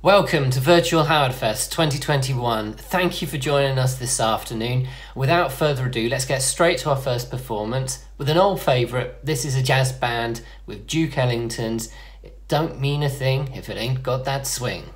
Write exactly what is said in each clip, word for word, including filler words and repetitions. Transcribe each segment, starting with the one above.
Welcome to Virtual Howard Fest twenty twenty-one. Thank you for joining us this afternoon. Without further ado, let's get straight to our first performance. With an old favourite, this is a jazz band with Duke Ellington's It Don't Mean a Thing If It Ain't Got That Swing.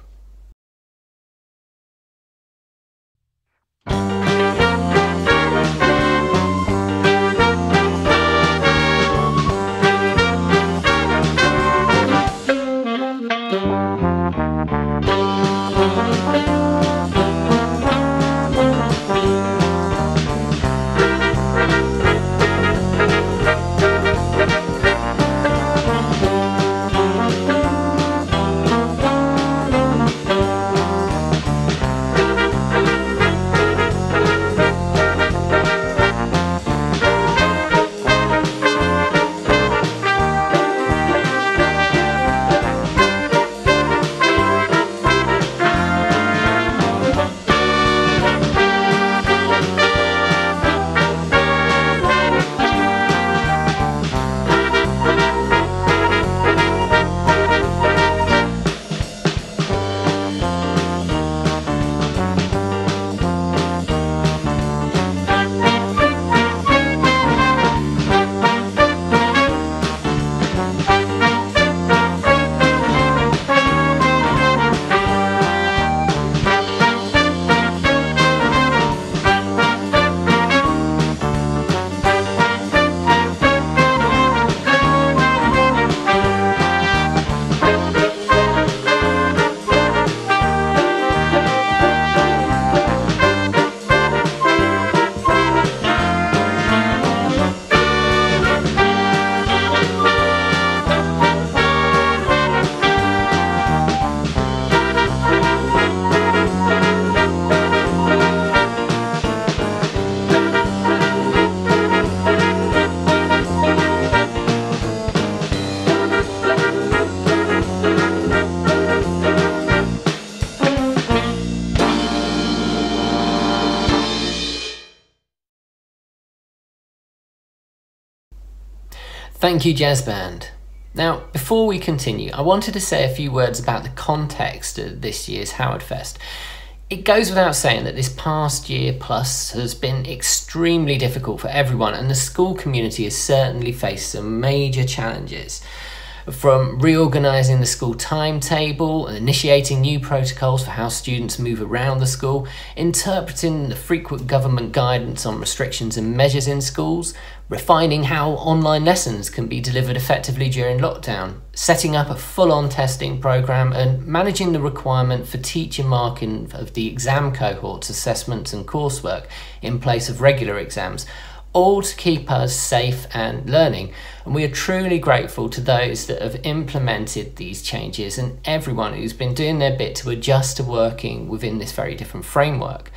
Thank you, Jazz Band. Now, before we continue, I wanted to say a few words about the context of this year's Howard Fest. It goes without saying that this past year plus has been extremely difficult for everyone, and the school community has certainly faced some major challenges. From reorganising the school timetable and initiating new protocols for how students move around the school, interpreting the frequent government guidance on restrictions and measures in schools, refining how online lessons can be delivered effectively during lockdown, setting up a full-on testing programme, and managing the requirement for teacher marking of the exam cohorts, assessments and coursework in place of regular exams, all to keep us safe and learning. And we are truly grateful to those that have implemented these changes and everyone who's been doing their bit to adjust to working within this very different framework.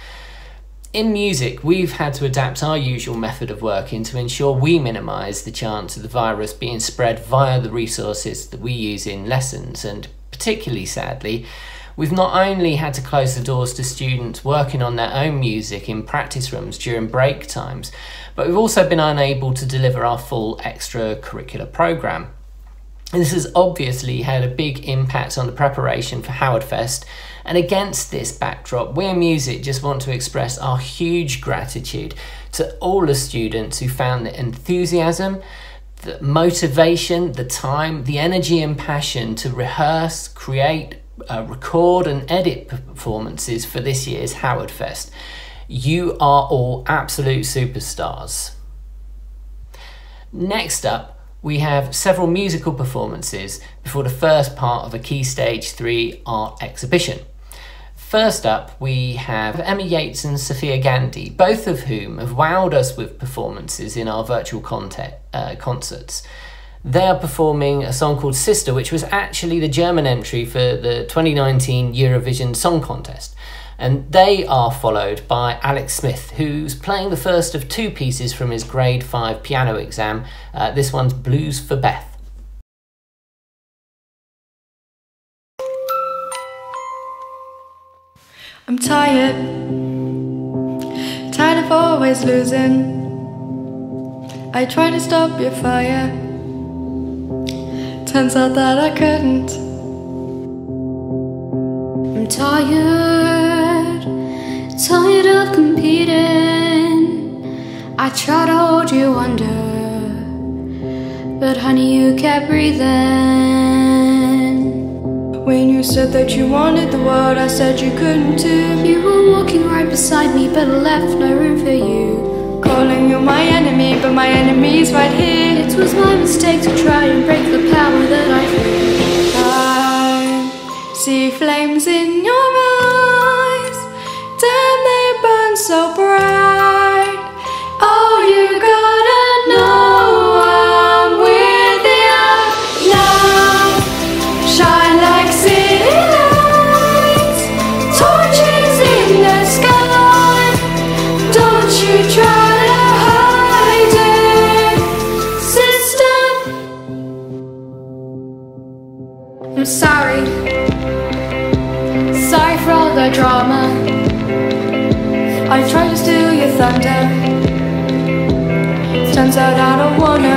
In music, we've had to adapt our usual method of working to ensure we minimise the chance of the virus being spread via the resources that we use in lessons, and particularly sadly, we've not only had to close the doors to students working on their own music in practice rooms during break times, but we've also been unable to deliver our full extracurricular programme. This has obviously had a big impact on the preparation for Howard Fest, and against this backdrop, we at Music just want to express our huge gratitude to all the students who found the enthusiasm, the motivation, the time, the energy and passion to rehearse, create, uh, record and edit performances for this year's Howard Fest. You are all absolute superstars. Next up, we have several musical performances before the first part of a Key Stage three art exhibition. First up, we have Emma Yates and Sophia Gandhi, both of whom have wowed us with performances in our virtual content, uh, concerts. They are performing a song called Sister, which was actually the German entry for the twenty nineteen Eurovision Song Contest. And they are followed by Alex Smith, who's playing the first of two pieces from his grade five piano exam. Uh, this one's Blues for Beth. I'm tired, tired of always losing. I tried to stop your fire, turns out that I couldn't. I'm tired, tired of competing. I try to hold you under, but honey, you kept breathing. When you said that you wanted the world, I said you couldn't too. You were walking right beside me, but I left no room for you. Calling you my enemy, but my enemy's right here. It was my mistake to try and break the power that I feel. I see flames in your eyes, damn they burn so bright. Oh, you gotta know I'm with you now. Shine like city lights, torches in the sky. Don't you try to hide it, sister. I'm sorry, sorry for all the drama. I tried to steal your thunder, turns out I don't wanna.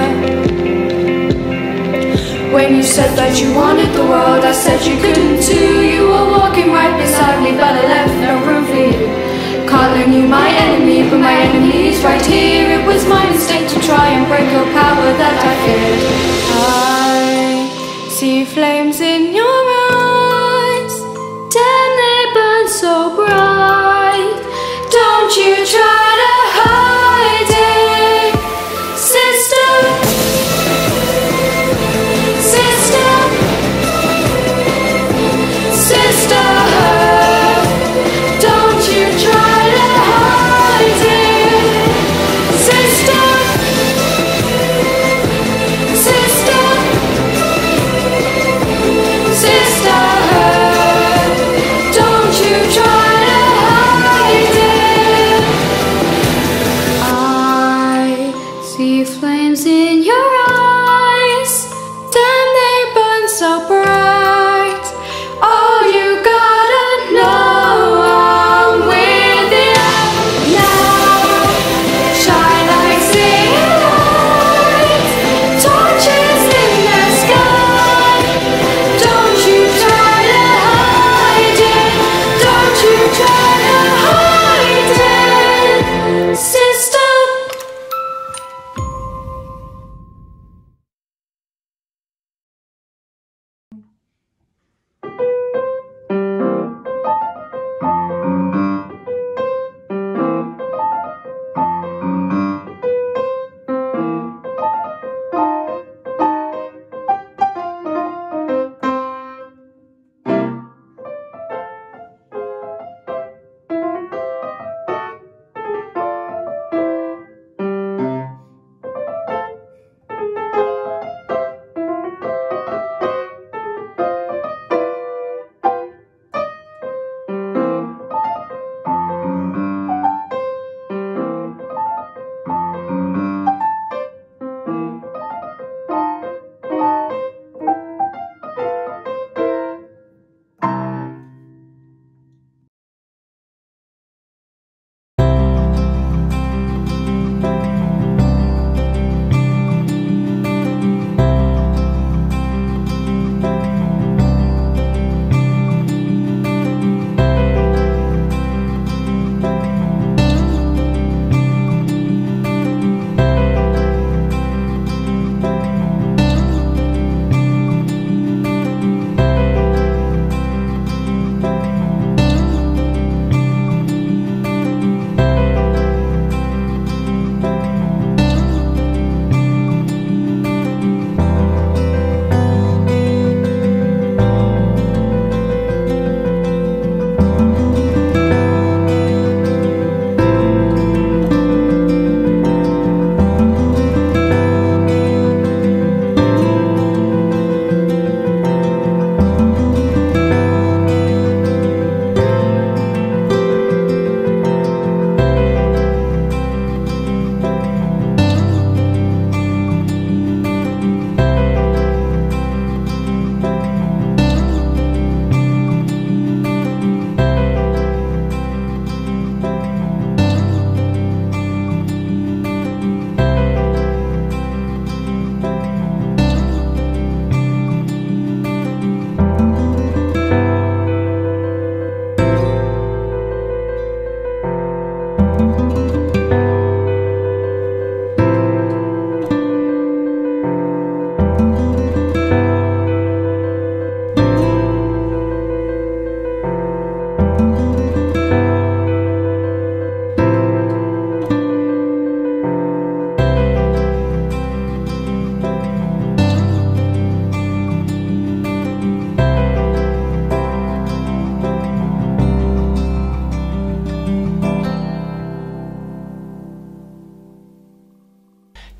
When you said that you wanted the world, I said you couldn't too. You were walking right beside me, but I left no room for you. Calling you my enemy, but my enemy's right here. It was my mistake to try and break your power that I feared. I see flames in your eyes, damn they burn so bright. Don't you try to hide it, sister, sister.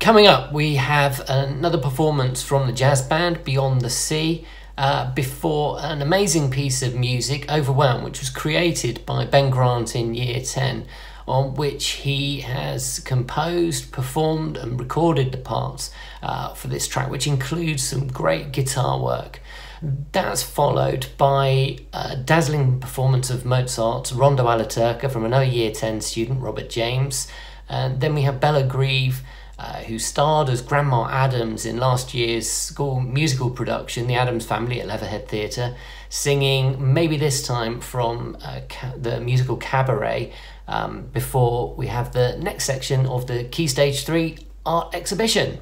Coming up, we have another performance from the jazz band Beyond the Sea, uh, before an amazing piece of music, Overwhelmed, which was created by Ben Grant in year ten, on which he has composed, performed and recorded the parts uh, for this track, which includes some great guitar work. That's followed by a dazzling performance of Mozart's Rondo alla Turca from another year ten student, Robert James. And then we have Bella Grieve, uh, who starred as Grandma Adams in last year's school musical production, The Addams Family at Leatherhead Theatre, singing Maybe This Time from uh, ca- the musical Cabaret, um, before we have the next section of the Key Stage three art exhibition.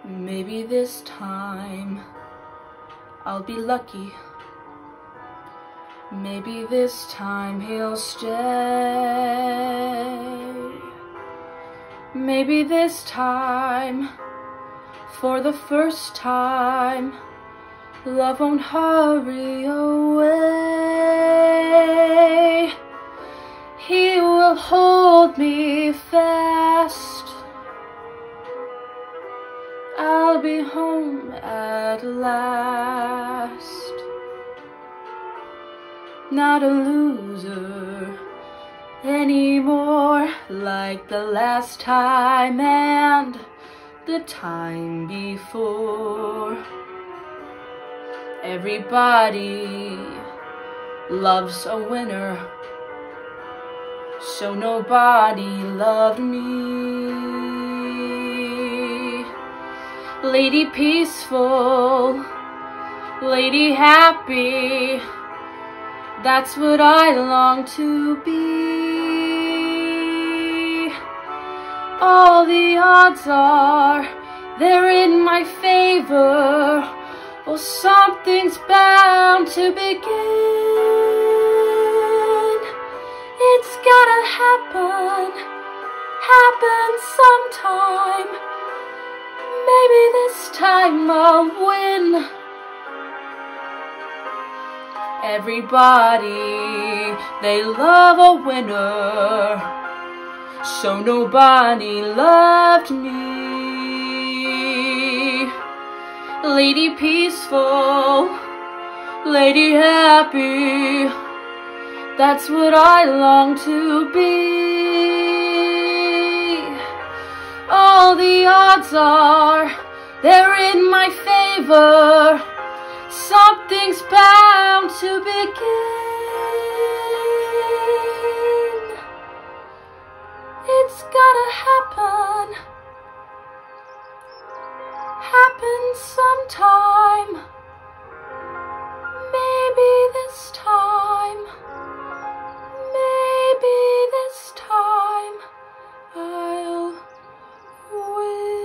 Maybe this time I'll be lucky. Maybe this time he'll stay. Maybe this time, for the first time, love won't hurry away. He will hold me fast. I'll be home at last. Not a loser anymore, like the last time and the time before. Everybody loves a winner, so nobody loved me. Lady peaceful, lady happy, that's what I long to be. All the odds are, they're in my favor. Well, something's bound to begin. It's gotta happen, happen sometime. Maybe this time I'll win. Everybody, they love a winner, so nobody loved me. Lady peaceful, lady happy, that's what I long to be. All the odds are, they're in my favor. Something's bound to begin. It's gotta happen, happen sometime. Maybe this time, maybe this time I'll win.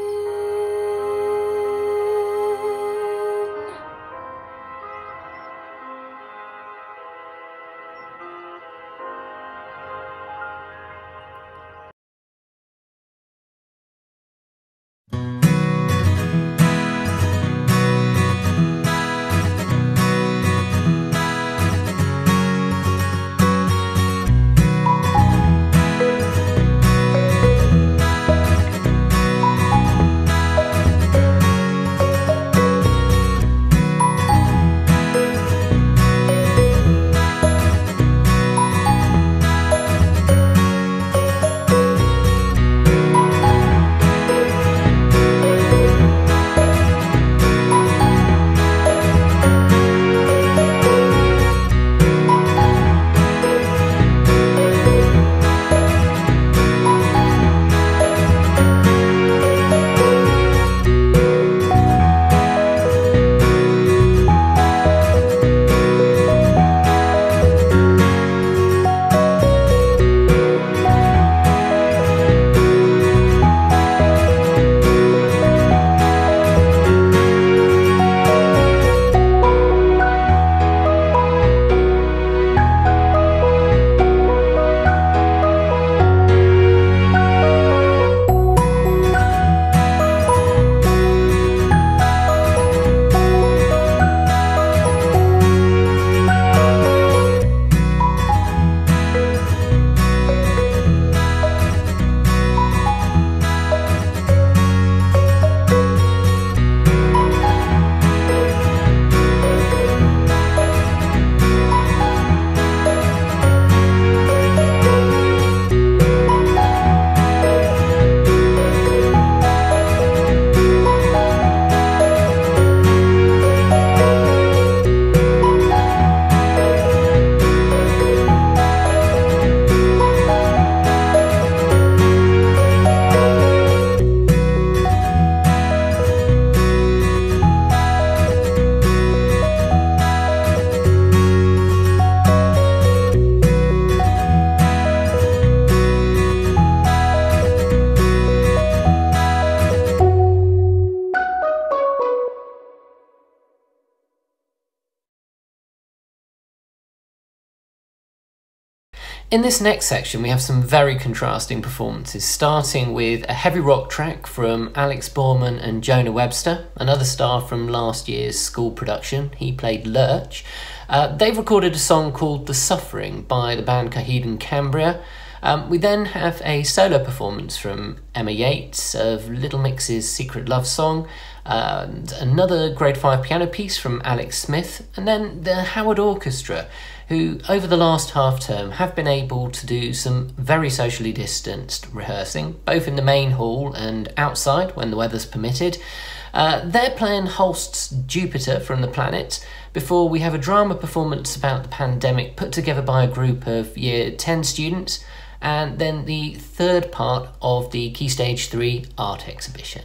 In this next section, we have some very contrasting performances, starting with a heavy rock track from Alex Borman and Jonah Webster, another star from last year's school production. He played Lurch. Uh, they've recorded a song called The Suffering by the band Coheed Cambria. Um, we then have a solo performance from Emma Yates of Little Mix's Secret Love Song, and another grade five piano piece from Alex Smith, and then the Howard Orchestra, who over the last half term have been able to do some very socially distanced rehearsing, both in the main hall and outside when the weather's permitted. Uh, they're playing Holst's Jupiter from the Planet before we have a drama performance about the pandemic put together by a group of year ten students, and then the third part of the Key Stage three art exhibition.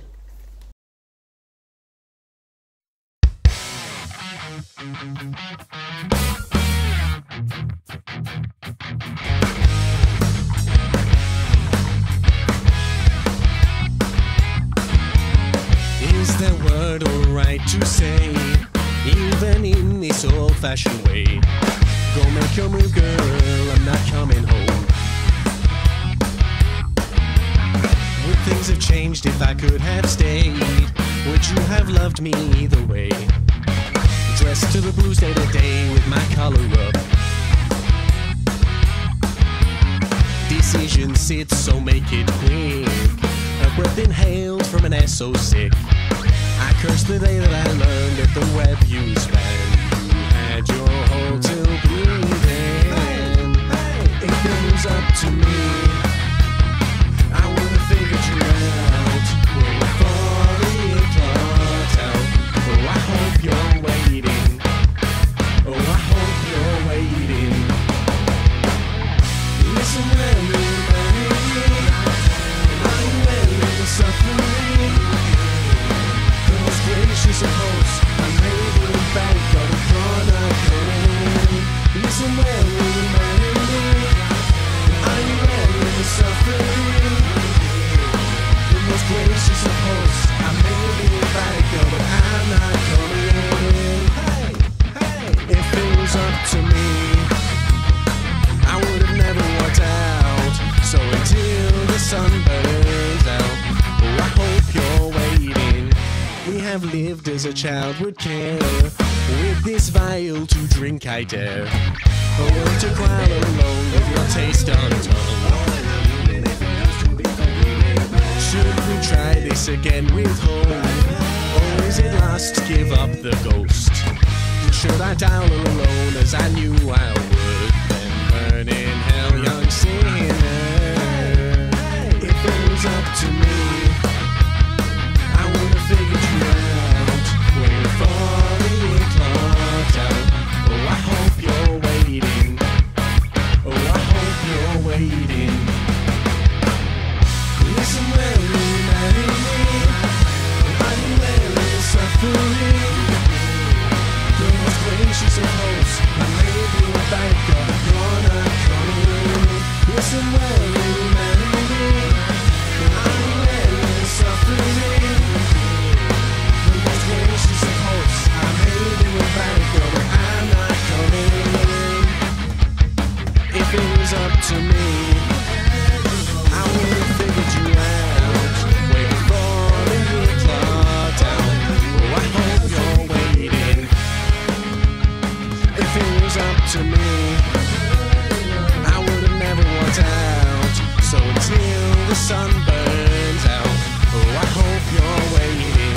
Is that word alright to say, even in this old-fashioned way? Go make your move, girl, I'm not coming home. Would things have changed if I could have stayed? Would you have loved me either way? Dressed to the blues day to day with my collar up. Decision sits, so make it quick. A breath inhaled from an air so sick. I curse the day that I learned that the web you span. You had your whole till breathing. If it was up to me, I would have figured you out. Way before the clocked out. Oh, I hope you're waiting. Oh, I hope you're waiting. Listen when you're married. I'm really suffering. Goodness gracious, of course, I made it back, but I'm gonna come in. Listen when you're married. I'm really suffering. Goodness gracious, of course, I made it back, but I'm not coming in. Hey, hey, if it was up to me, I would have never walked out. So until the sun burns out, oh, I hope you're waiting. We have lived as a child would care. With this vial to drink I dare. Oh, to cry alone with your taste undone. Should we try this again with hope? Or is it lost, give up the ghost? Should I die all alone as I knew I would? Then burn in hell, young sinner. If it was up to me, I would have figured you out. Way before the clocked out. Oh, I hope you're waiting. Oh, I hope you're waiting. Listen well, you marry me. Are you really suffering? Goodness gracious, of course, I made you back, but you're not coming. Listen well, you marry me. Are you really suffering? Goodness gracious, of course, I made you back, but I'm not coming. If it was up to me, I would have figured you out. Way before the year clocked out. Oh, I hope you're waiting. If it was up to me, I would have never walked out. So until the sun burns out, oh, I hope you're waiting.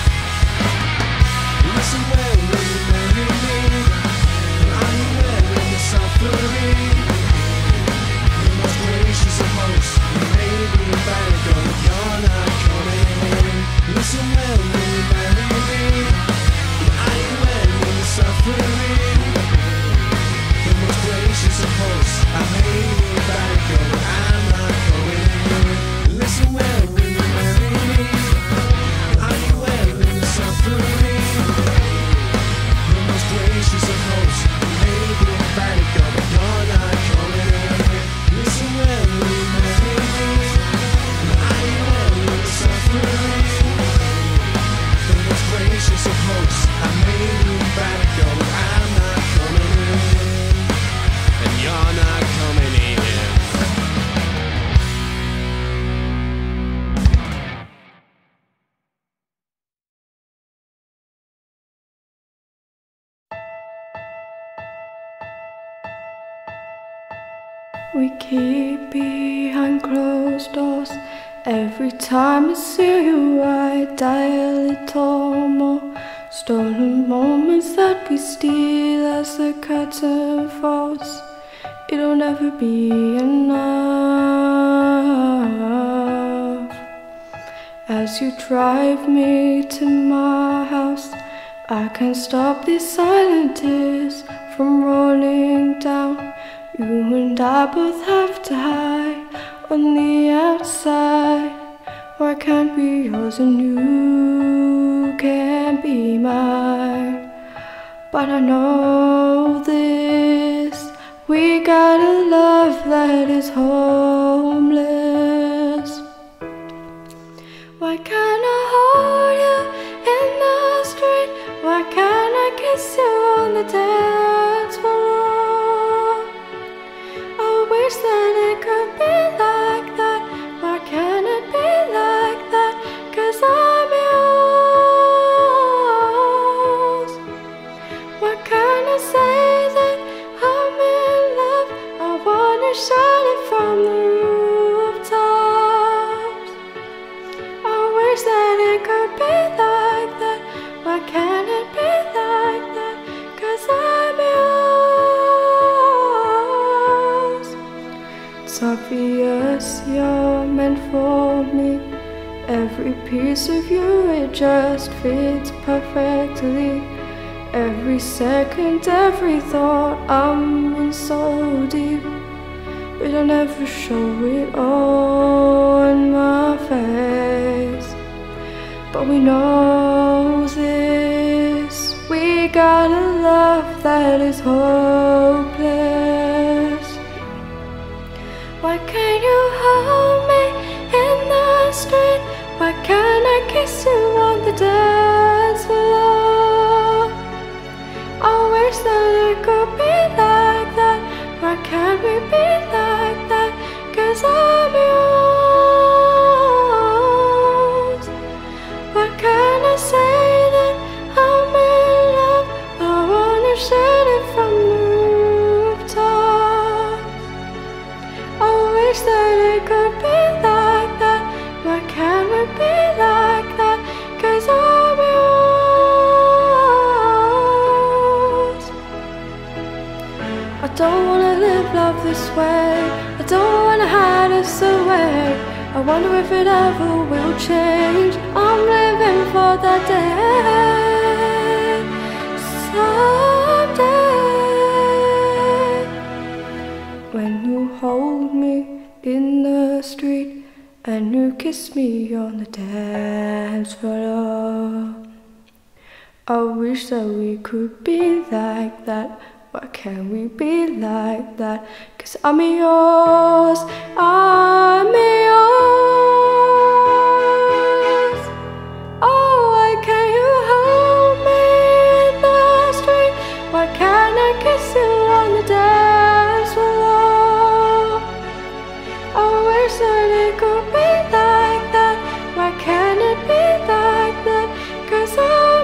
Listen well, will you marry me? Are you really suffering? The most gracious of hosts, you may be a bad girl, but you're not coming. Listen well, will you marry me? Are you really suffering? The most gracious of hosts, I may be a bad girl, but I'm not coming. we keep behind closed doors. Every time I see you, I die a little more. Stolen moments that we steal as the curtain falls. It'll never be enough. As you drive me to my house, I can't stop these silent tears from rolling down. You and I both have to hide on the outside. Why can't be yours and you can't be mine? But I know this, we got a love that is homeless. Why can't I hold you in the street? Why can't I kiss you on the dance floor? I wish that it could be like that. Why can't it be like that? 'Cause I'm yours. Why can't I say that I'm in love? I wanna shout it from the rooftops. I wish that it could be like that. Why can't it be like that? 'Cause I'm yours. It's obvious you're meant for me. Every piece of you, it just fits perfectly. Every second, every thought, I'm in so deep. But I never show it all in my face. But we know this, we got a love that is hopeless. Why can't you hold me in the street? Why can't I kiss you on the dance floor? I wish that it could be like that. Why can't we be like that? 'Cause I'm yours. Why can't I say that I'm in love? I wanna shout it from the rooftops. I wish that it could be like that. Why can't we be like that? 'Cause I'm yours. I don't wanna live love this way. I don't wanna hide us away. I wonder if it ever will change. I'm living for that day. Someday, when you hold me in the street and you kiss me on the dance floor. I wish that we could be like that. Why can't we be like that? 'Cause I'm yours, I'm yours. Oh, why can't you hold me in the street? Why can't I kiss you on the dance floor? I wish that it could be like that. Why can't it be like that? 'Cause I'm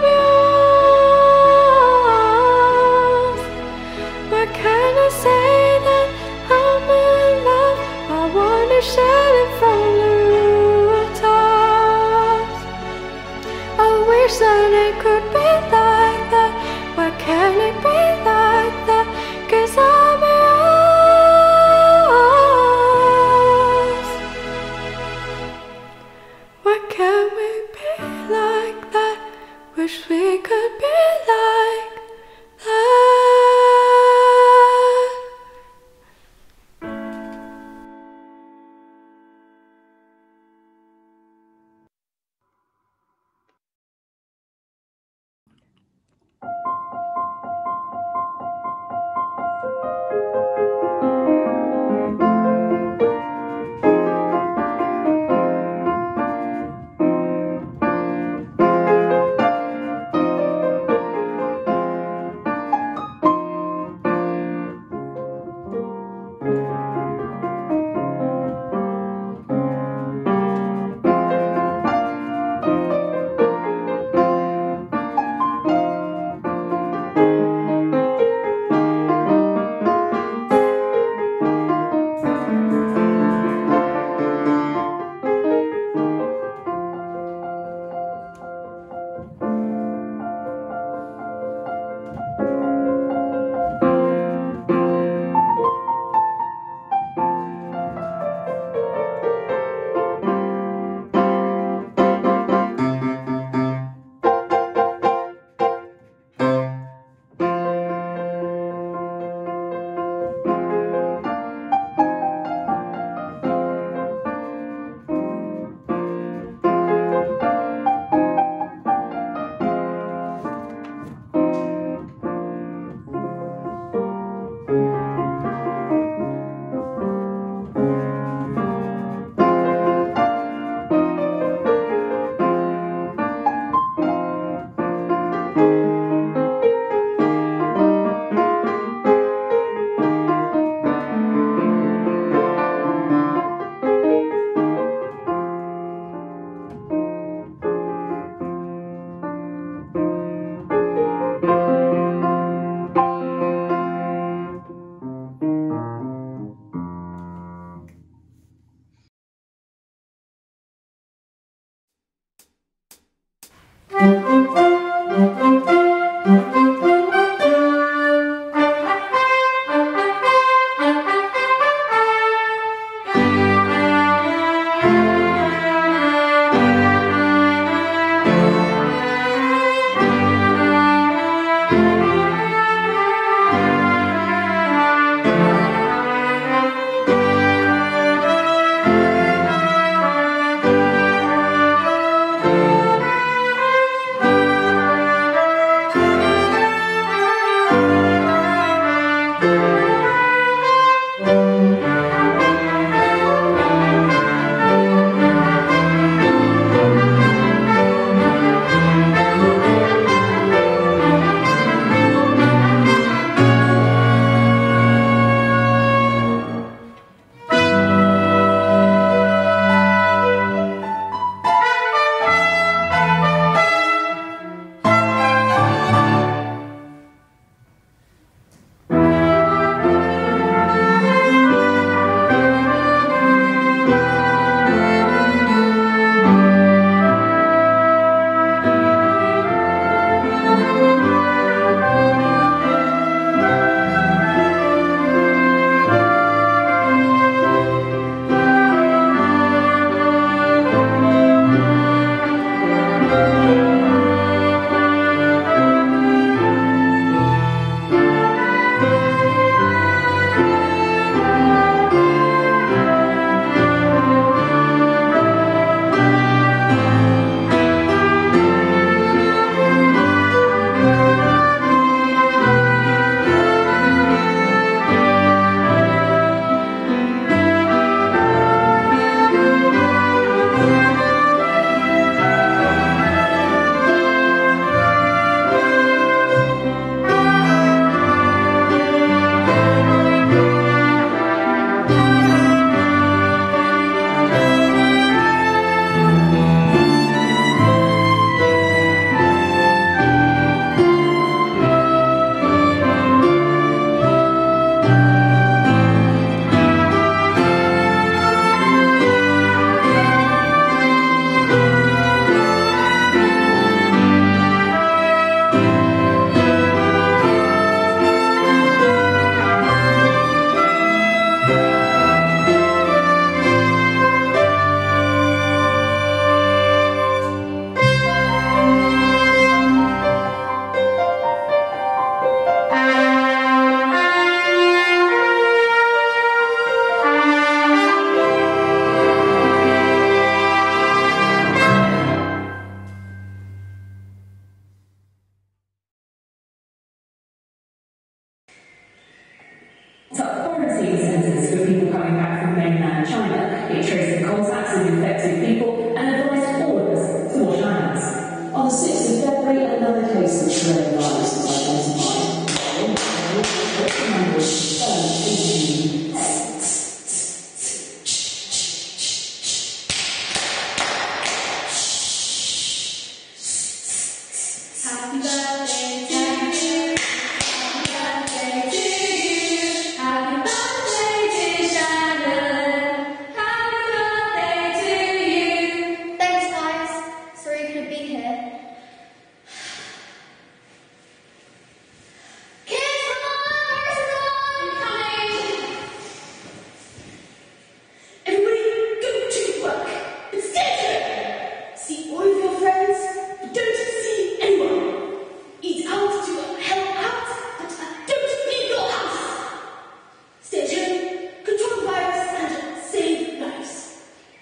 yours. Why can't I say that I'm in love? I wanna shout it from the rooftops. I wish that it could be like that. Why can't it be like that? 'Cause I'm yours. Why can't we be like that? Wish we could be like that. up quarantine centres for people coming back from mainland China. It traced the contacts of infected people and advised all of us to wash our hands. On the sixth of February, another case of coronavirus was identified. Happy birthday to you. Happy birthday to you. Happy birthday, dear Shannon. Happy birthday to you. Thanks, guys. Sorry you couldn't be here. Kids, come on! Where's the coming? Everybody, go to work and stay here. See all of your friends, but don't see anyone. Eat out to help out, but uh, don't leave your house. Stay at home, control the virus, and save lives.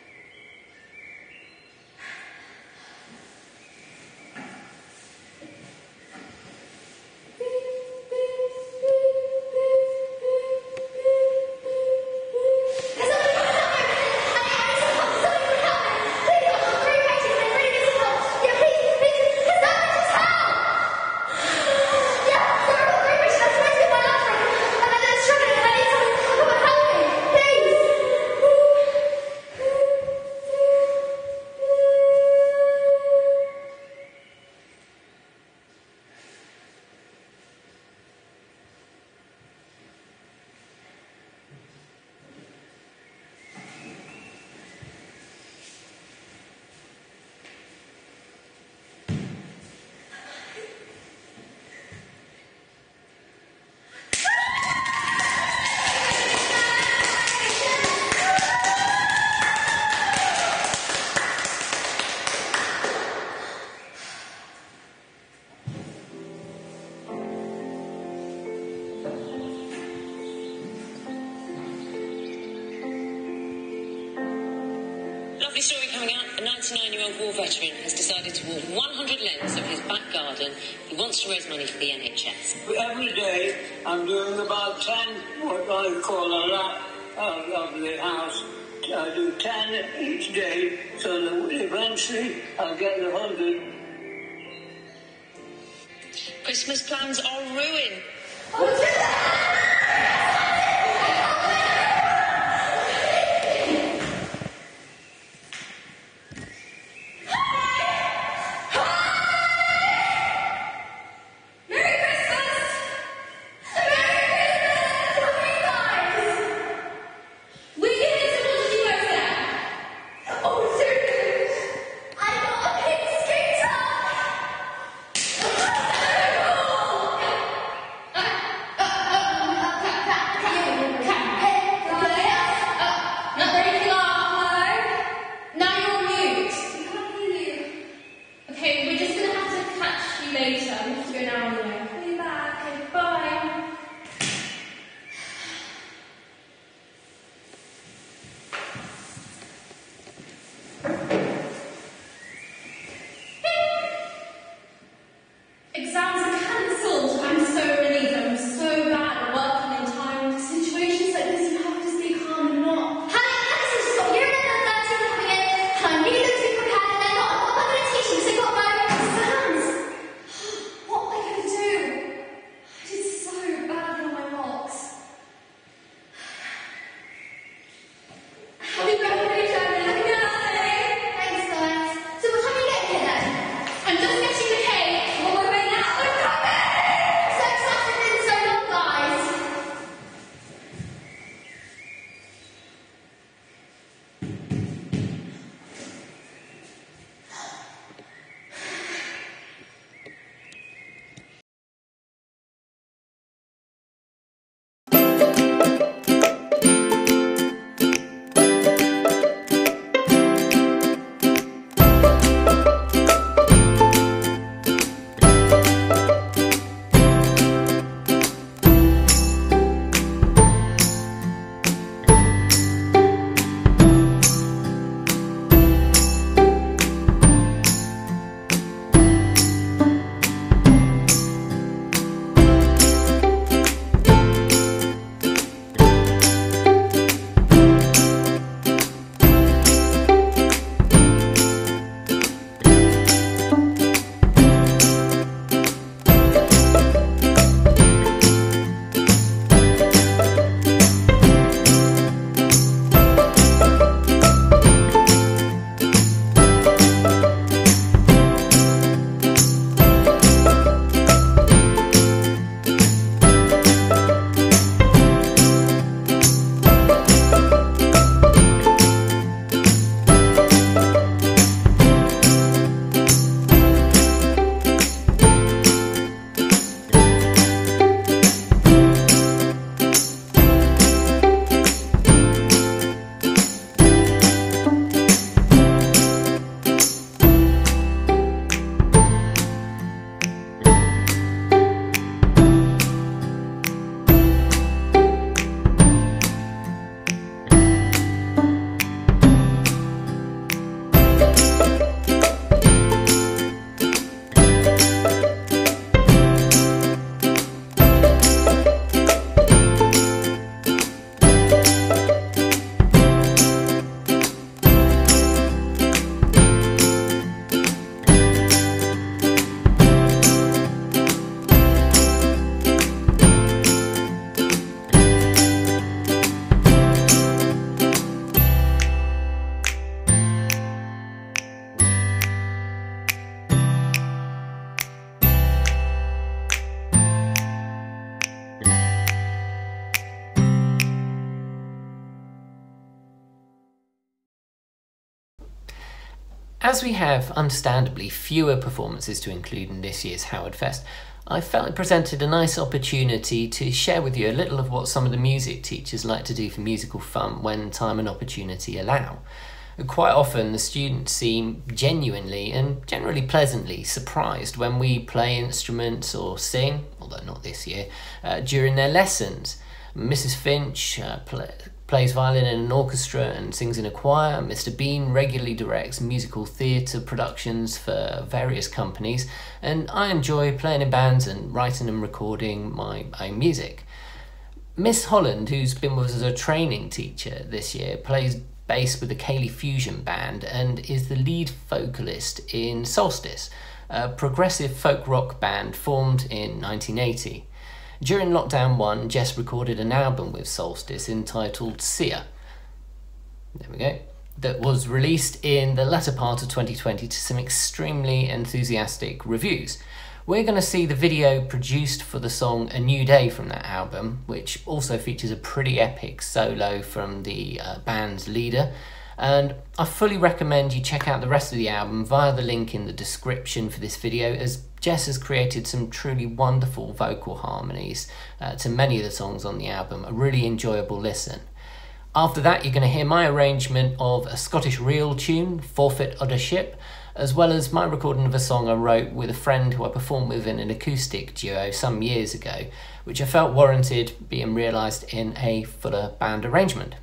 Lovely story coming out. A ninety-nine-year-old war veteran has decided to walk one hundred lengths of his back garden. He wants to raise money for the N H S. Every day I'm doing about ten, what I call a lap of, of the house. I do ten each day, so that eventually I'll get the hundred. Christmas plans are ruined. Merry Christmas! Merry Christmas! Come here, guys! We get into the now. Oh, serious? I got a pink skater! Uh, uh, uh, As we have, understandably, fewer performances to include in this year's Howard Fest, I felt it presented a nice opportunity to share with you a little of what some of the music teachers like to do for musical fun when time and opportunity allow. Quite often the students seem genuinely and generally pleasantly surprised when we play instruments or sing, although not this year, uh, during their lessons. Missus Finch uh, play, plays violin in an orchestra and sings in a choir. Mister Bean regularly directs musical theatre productions for various companies, and I enjoy playing in bands and writing and recording my own music. Miss Holland, who's been with us as a training teacher this year, plays bass with the Cayley Fusion Band and is the lead vocalist in Solstice, a progressive folk rock band formed in nineteen eighty. During Lockdown one, Jess recorded an album with Solstice entitled Sia, there we go, that was released in the latter part of twenty twenty to some extremely enthusiastic reviews. We're going to see the video produced for the song A New Day from that album, which also features a pretty epic solo from the uh, band's leader, and I fully recommend you check out the rest of the album via the link in the description for this video, as Jess has created some truly wonderful vocal harmonies uh, to many of the songs on the album, a really enjoyable listen. After that, you're going to hear my arrangement of a Scottish reel tune, Forfeit on a Ship, as well as my recording of a song I wrote with a friend who I performed with in an acoustic duo some years ago, which I felt warranted being realised in a fuller band arrangement.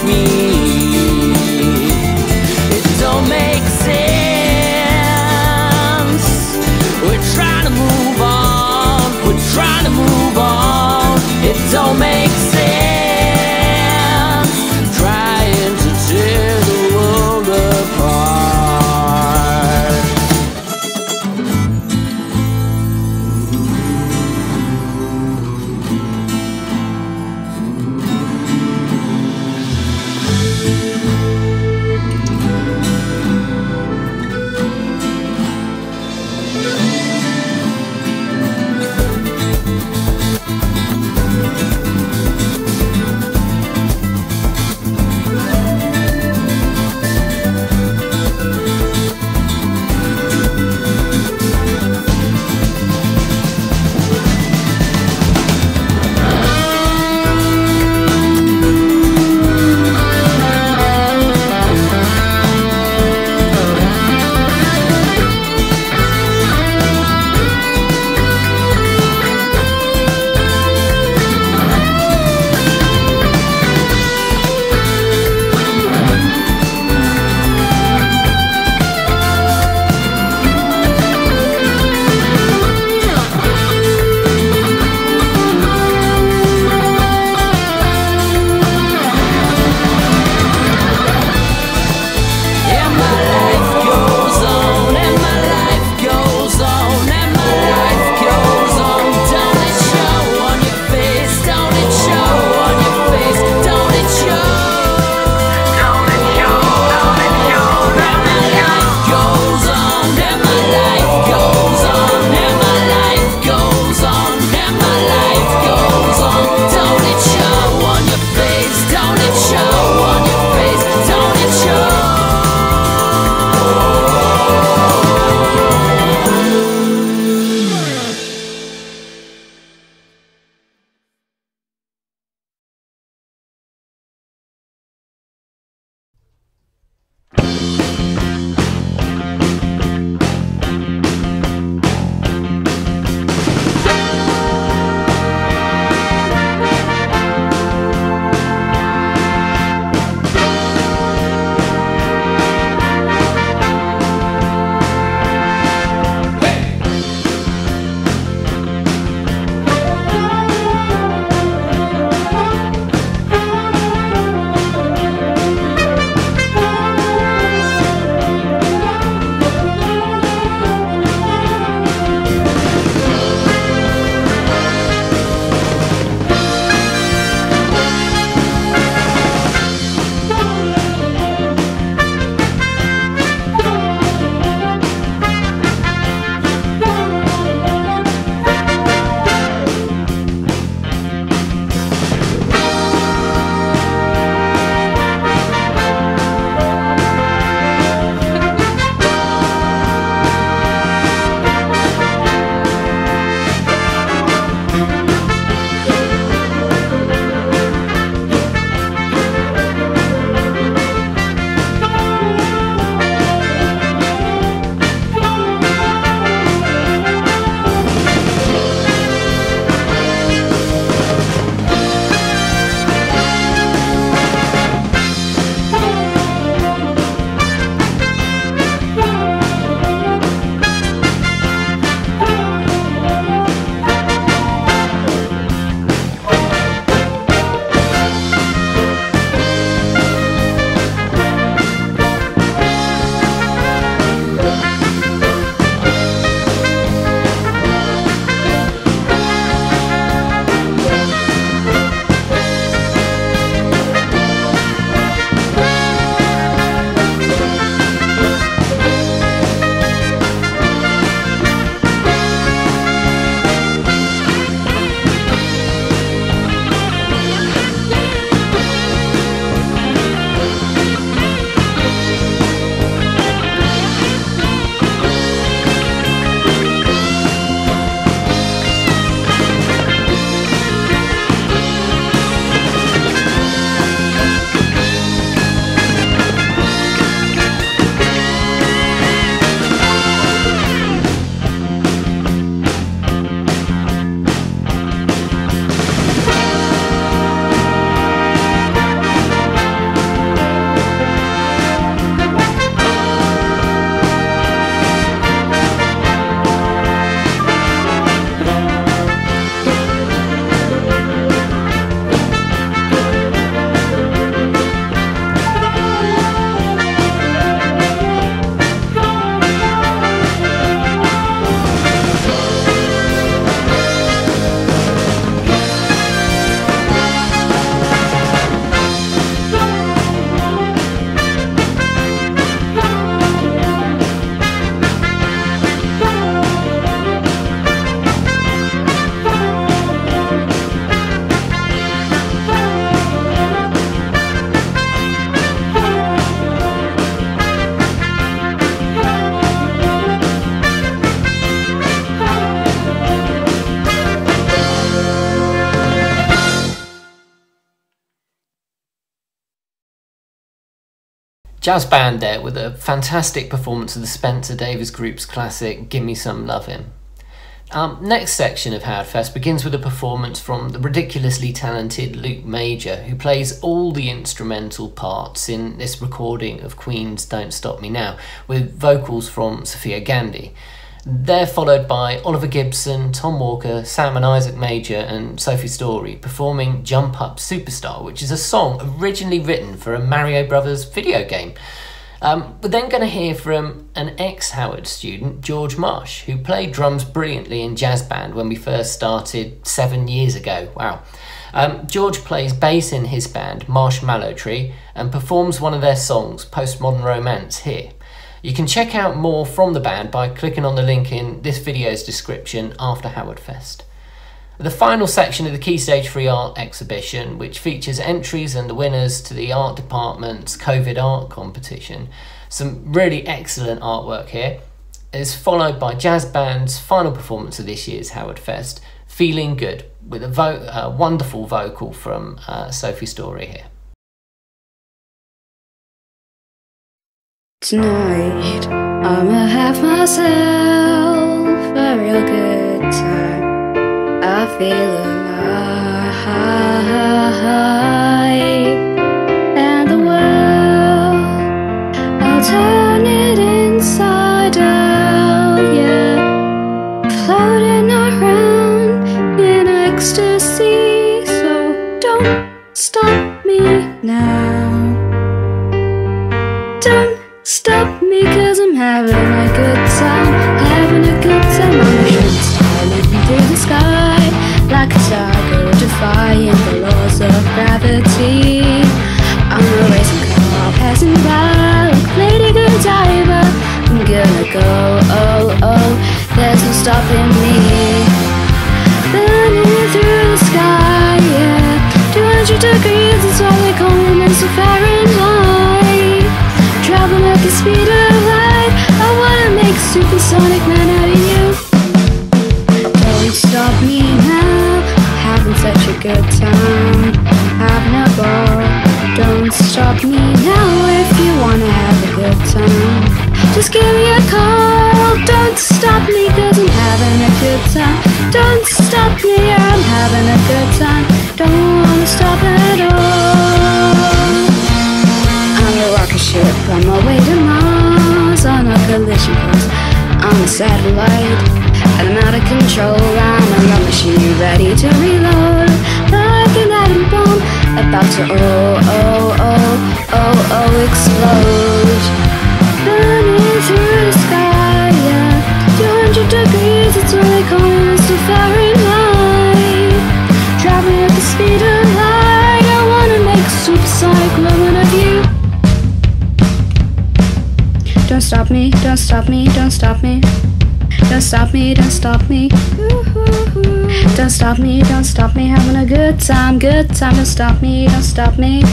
me. It don't make sense. We're trying to move on. We're trying to move on. It don't make sense. Trying to tear the world apart. Jazz band there with a fantastic performance of the Spencer Davis Group's classic Gimme Some Lovin'. Um, next section of Howard Fest begins with a performance from the ridiculously talented Luke Major, who plays all the instrumental parts in this recording of Queen's Don't Stop Me Now, with vocals from Sophia Gandhi. They're followed by Oliver Gibson, Tom Walker, Sam and Isaac Major and Sophie Story performing Jump Up Superstar, which is a song originally written for a Mario Brothers video game. Um, we're then going to hear from an ex-Howard student, George Marsh, who played drums brilliantly in jazz band when we first started seven years ago. Wow. Um, George plays bass in his band, Marsh Mallow Tree, and performs one of their songs, Postmodern Romance, here. You can check out more from the band by clicking on the link in this video's description after Howard Fest. The final section of the Key Stage Free Art exhibition, which features entries and the winners to the art department's COVID art competition, some really excellent artwork here, is followed by jazz band's final performance of this year's Howard Fest, Feeling Good, with a vo uh, wonderful vocal from uh, Sophie Story here. Tonight, I'ma have myself a real good time. I feel alive, and the world, I'll turn it inside out, yeah. Floating around in ecstasy, so don't stop me now. Don't stop me, cause I'm having a good time, having a good time. I'm a shooting star leaping through the sky, like a tiger defying the laws of gravity. I'm a racing car passing by, like Lady Godiva. I'm gonna go, oh, oh, there's no stopping me. Burning through the sky, yeah. two hundred degrees, that's why they call me Mister Fahrenheit. Traveling at the speed of light, I wanna make a supersonic man out of you. Don't stop me now, having such a good time, having a ball. Don't stop me now if you wanna have a good time. Just give me a call, don't stop me, cause I'm having a good time. Don't stop me, I'm having a good time, don't wanna stop at all. I'm a rocket ship on my way to Mars, on a collision course, I'm a satellite, and I'm out of control. I'm a love machine ready to reload, like an atom bomb, about to oh, oh, oh, oh, oh, explode. Burning through the sky, yeah, two hundred degrees, it's what they call Mister Fahrenheit. Traveling at the speed of light, I wanna make a supersonic moment of you. Don't stop me, don't stop me, don't stop me. Don't stop me, don't stop me. Don't stop me, don't stop me. Having a good time, good time. Don't stop me, don't stop me.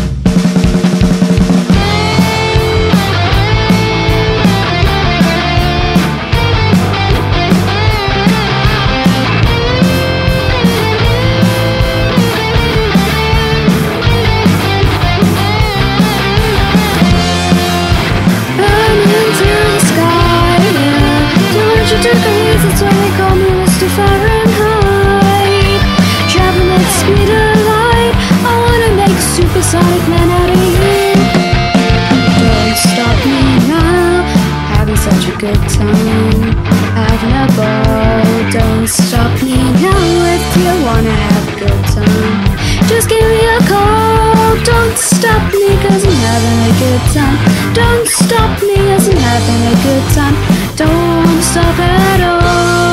Degrees, that's why they call me Mister Fahrenheit. Traveling at the speed of light, I wanna make a supersonic man out of you. Don't stop me now, having such a good time, having a ball. Don't stop me now if you wanna have a good time. Just give me a call, don't stop me, cause I'm having a good time. Don't stop me, cause I'm having a good time. Don't wanna stop at all.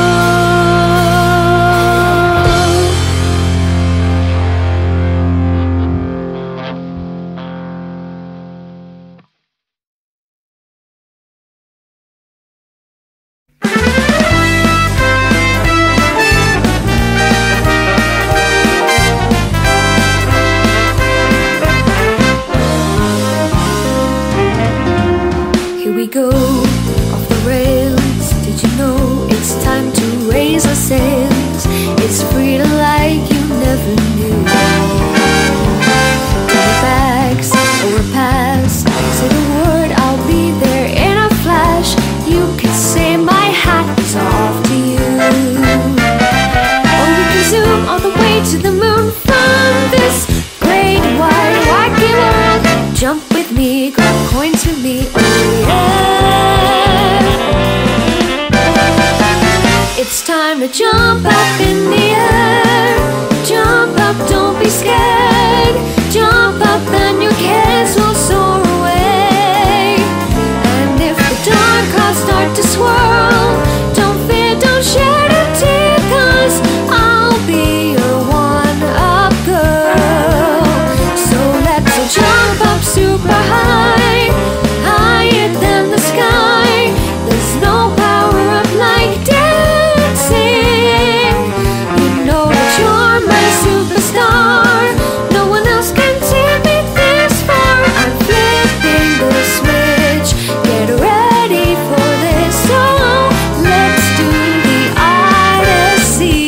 Here we go, off the rails. Did you know it's time to raise our sails? It's freedom like you never knew. Take it back, or a pass. Say the word, me, grab coins with me, oh yeah. It's time to jump up in the air. Jump up, don't be scared. Jump up and your cares will soar away. And if the dark clouds start to swirl, don't fear, don't shed a tear, 'cause I'll be your one-up girl. So let's all jump up super high, higher than the sky. There's no power up like dancing. You know that you're my superstar. No one else can take me this far. I'm flipping the switch. Get ready for this. So let's do the Odyssey.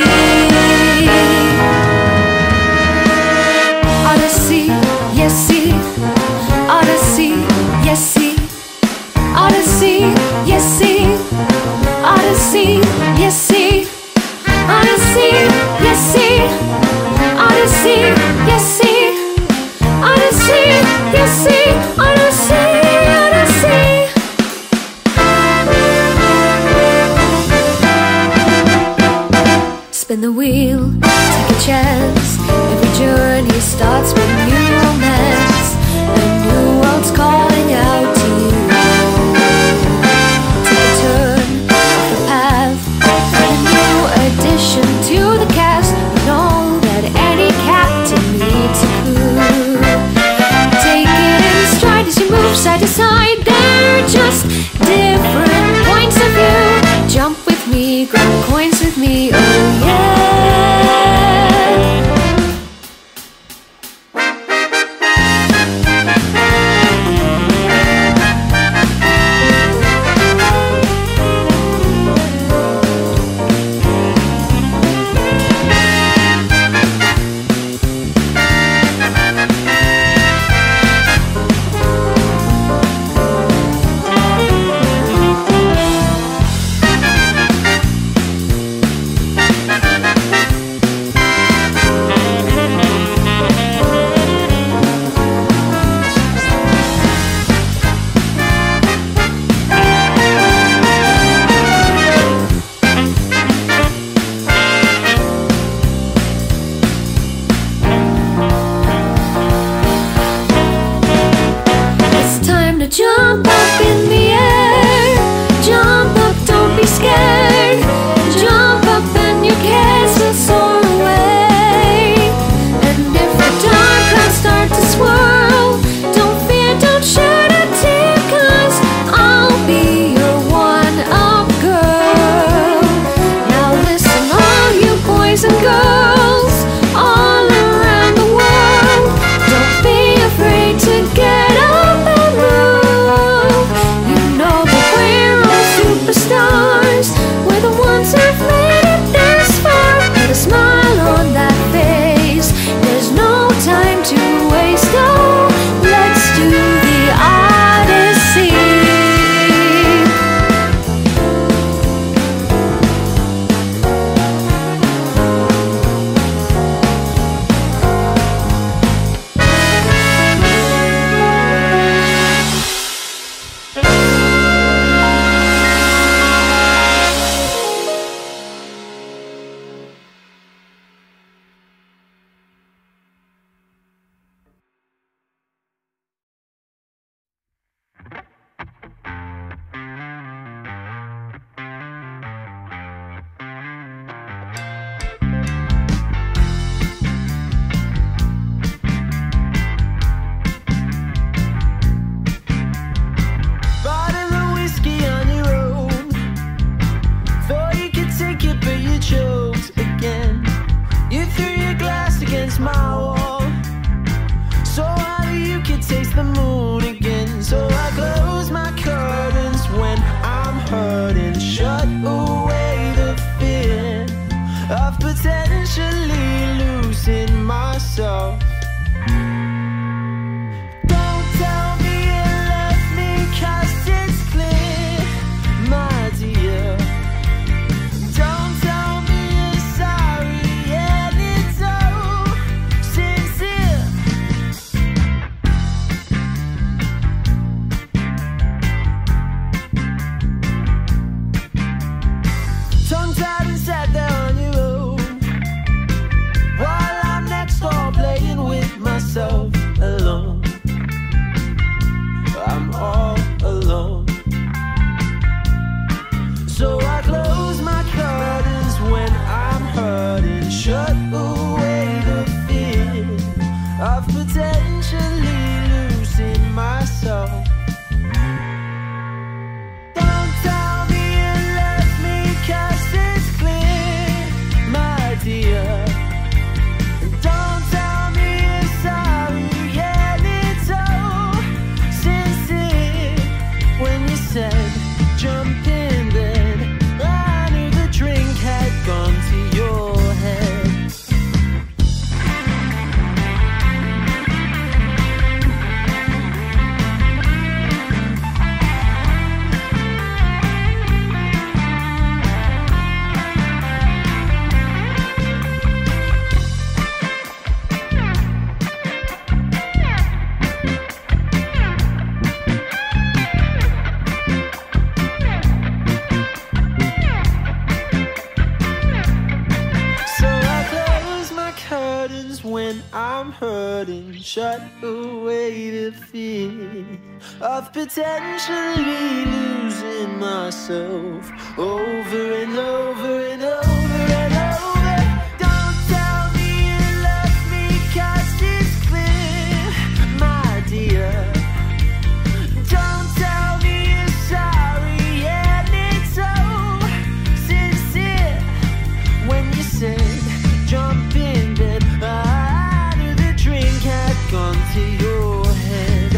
Odyssey, yes, see. Odyssey, yes, see. Odyssey, yes, see. Odyssey, yes, see. Odyssey, yes, see. Odyssey, yes, see. Odyssey, yes, see. Odyssey, Odyssey. Spin the wheel, take a chance. Every journey starts with new romance. A new world's calling out to you. Take a turn off the path, a new addition to the cast. Know that any captain needs a crew. Take it in stride as you move side to side. They're just different points of view. Jump with me, grab coins with me, oh yeah. Jump up in the air. Jump up, don't be scared. Jump up and your cares will soar away. And if the dark clouds start to swirl, don't fear, don't shed a tear, 'cause I'll be your one-up girl. Now listen, all you boys and girls all around the world, don't be afraid to get up and move. shut away the fear of potentially losing myself over and over and over and over. Don't tell me you love me, 'cause it's clear, my dear. Don't tell me you're sorry, and it's so sincere when you said jump in bed after the drink had gone to your head.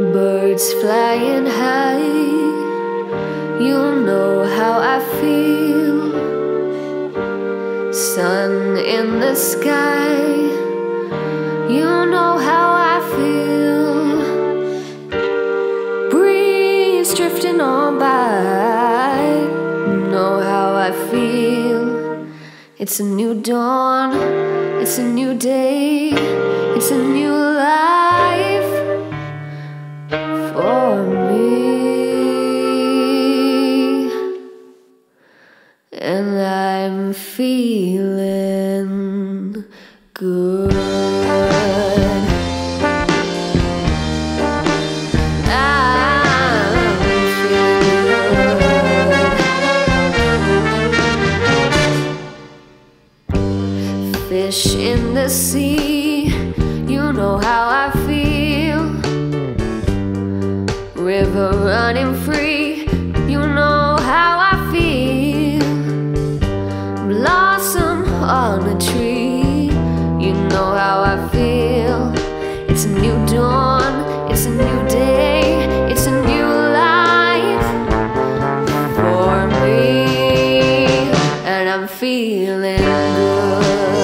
Birds flying high, you know how I feel. Sun in the sky, you know how I feel. Breeze drifting on by, you know how I feel. It's a new dawn, it's a new day, it's a new life for me. And I'm feeling good. I'm feeling good. Fish in the sea, you know how I feel. River running free, you know how I feel. Blossom on a tree, you know how I feel. It's a new dawn, it's a new day, it's a new life for me. And I'm feeling good.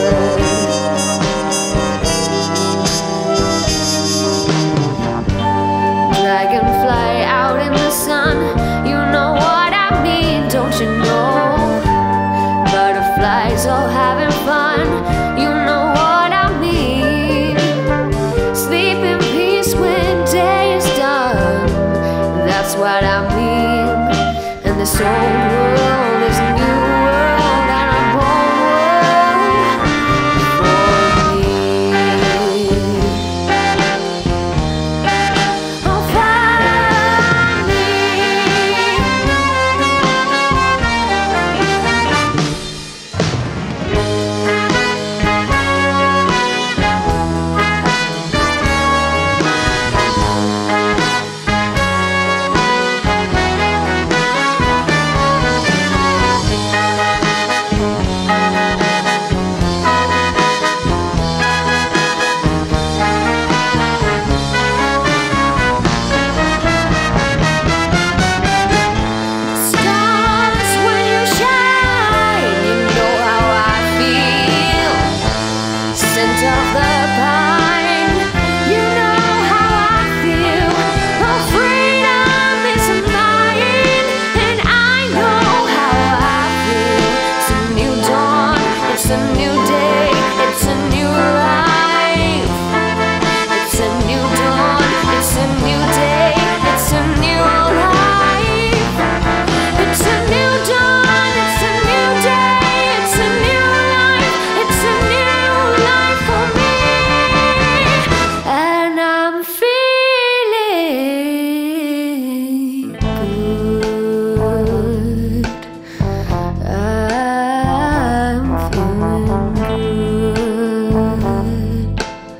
Dragonfly out in the sun, you know what I mean, don't you know? Butterflies all having fun, you know what I mean. Sleep in peace when day is done, that's what I mean. And this old world is a new world and a whole world for me. Oh, find me. Stars, when you shine, you know how I feel. Scent of the pine, you know how I feel. Oh, freedom is mine, and I know how I feel. It's a new dawn, it's a new day, it's a new life. It's a new dawn, it's a new day, it's a new life. It's a new dawn, it's a new day, it's a new life, it's a new life for me. And I'm feeling good. I'm feeling good.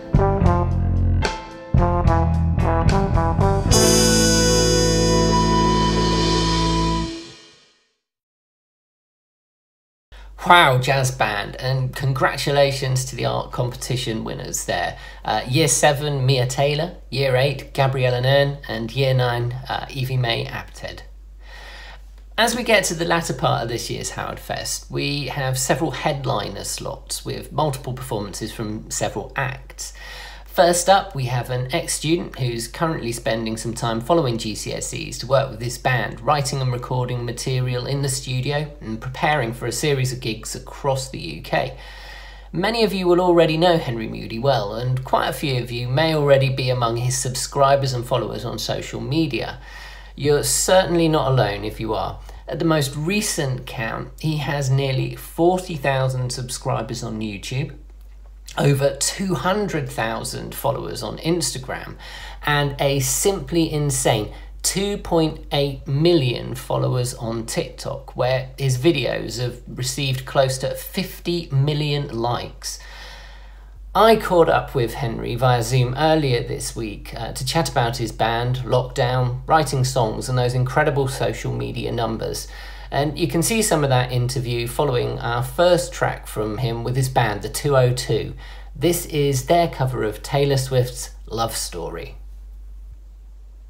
Wow, jazz band, and congratulations to the art competition winners there. Uh, year seven, Mia Taylor, year eight, Gabriella Nern, and year nine, uh, Evie May Apted. As we get to the latter part of this year's Howard Fest, we have several headliner slots with multiple performances from several acts. First up, we have an ex-student who's currently spending some time following G C S Es to work with his band, writing and recording material in the studio and preparing for a series of gigs across the U K. Many of you will already know Henry Moody well, and quite a few of you may already be among his subscribers and followers on social media. You're certainly not alone if you are. At the most recent count, he has nearly forty thousand subscribers on YouTube, over two hundred thousand followers on Instagram, and a simply insane two point eight million followers on TikTok, where his videos have received close to fifty million likes. I caught up with Henry via Zoom earlier this week uh, to chat about his band, lockdown, writing songs, and those incredible social media numbers. And you can see some of that interview following our first track from him with his band, the two oh two. This is their cover of Taylor Swift's Love Story.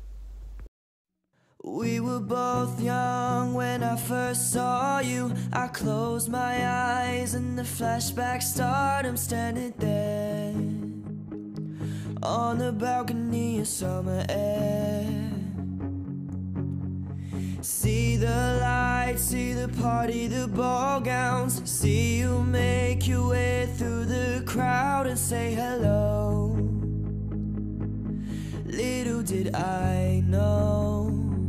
We were both young when I first saw you. I closed my eyes and the flashback started. I'm standing there on the balcony of summer air. See the lights, see the party, the ball gowns. See you make your way through the crowd and say hello. Little did I know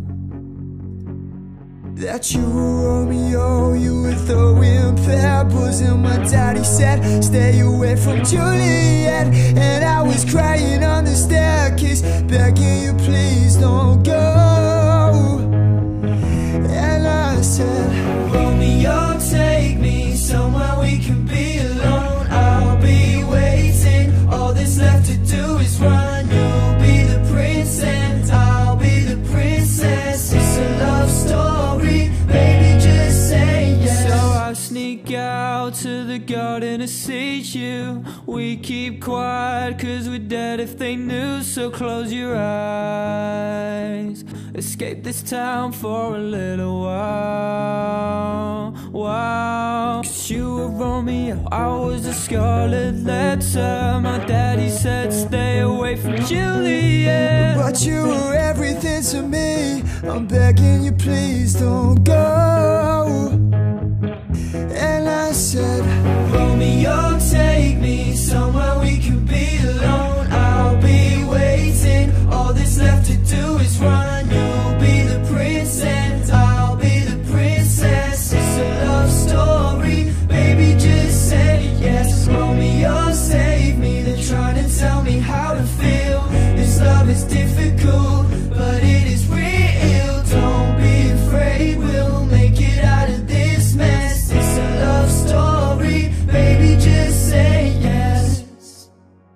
that you were Romeo, you were throwing pebbles. And my daddy said, stay away from Juliet. And I was crying on the staircase, begging you please don't go. And I said, Romeo, take me somewhere we can be alone. I'll be waiting, all that's left to do is run. You'll be the prince and I'll be the princess. It's a love story, baby, just say yes. So I sneak out to the garden to see you. We keep quiet cause we're dead if they knew. So close your eyes, escape this town for a little while, wow. Cause you were Romeo, I was a scarlet letter. My daddy said stay away from Juliet, but you were everything to me. I'm begging you please don't go. And I said, Romeo, take me somewhere we can be alone. I'll be waiting, all that's left to do is run. You'll be the prince and I'll be the princess. It's a love story, baby, just say yes. Romeo, save me, they're trying to tell me how to feel. This love is difficult, but it is real. Don't be afraid, we'll make it out of this mess. It's a love story, baby, just say yes.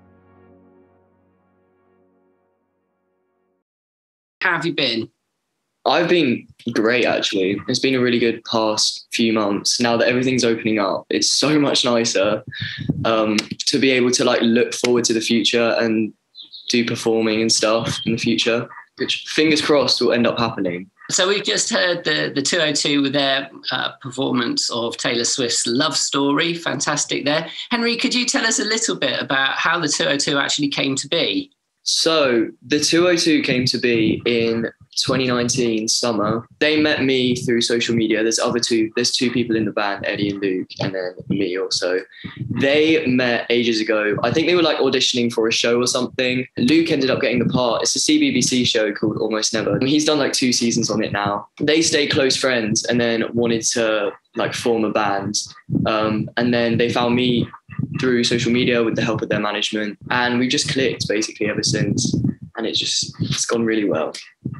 How have you been? I've been great, actually. It's been a really good past few months. Now that everything's opening up, it's so much nicer um, to be able to like look forward to the future and do performing and stuff in the future, which fingers crossed will end up happening. So we've just heard the, the two oh two with their uh, performance of Taylor Swift's Love Story. Fantastic there. Henry, could you tell us a little bit about how the two oh two actually came to be? So the two oh two came to be in twenty nineteen summer. They met me through social media. There's other two, there's two people in the band, Eddie and Luke, and then me also. They met ages ago. I think they were like auditioning for a show or something. Luke ended up getting the part. It's a C B B C show called Almost Never. He's done like two seasons on it now. They stayed close friends and then wanted to like form a band. Um, and then they found me through social media with the help of their management. And we just clicked basically ever since. And it's just, it's gone really well.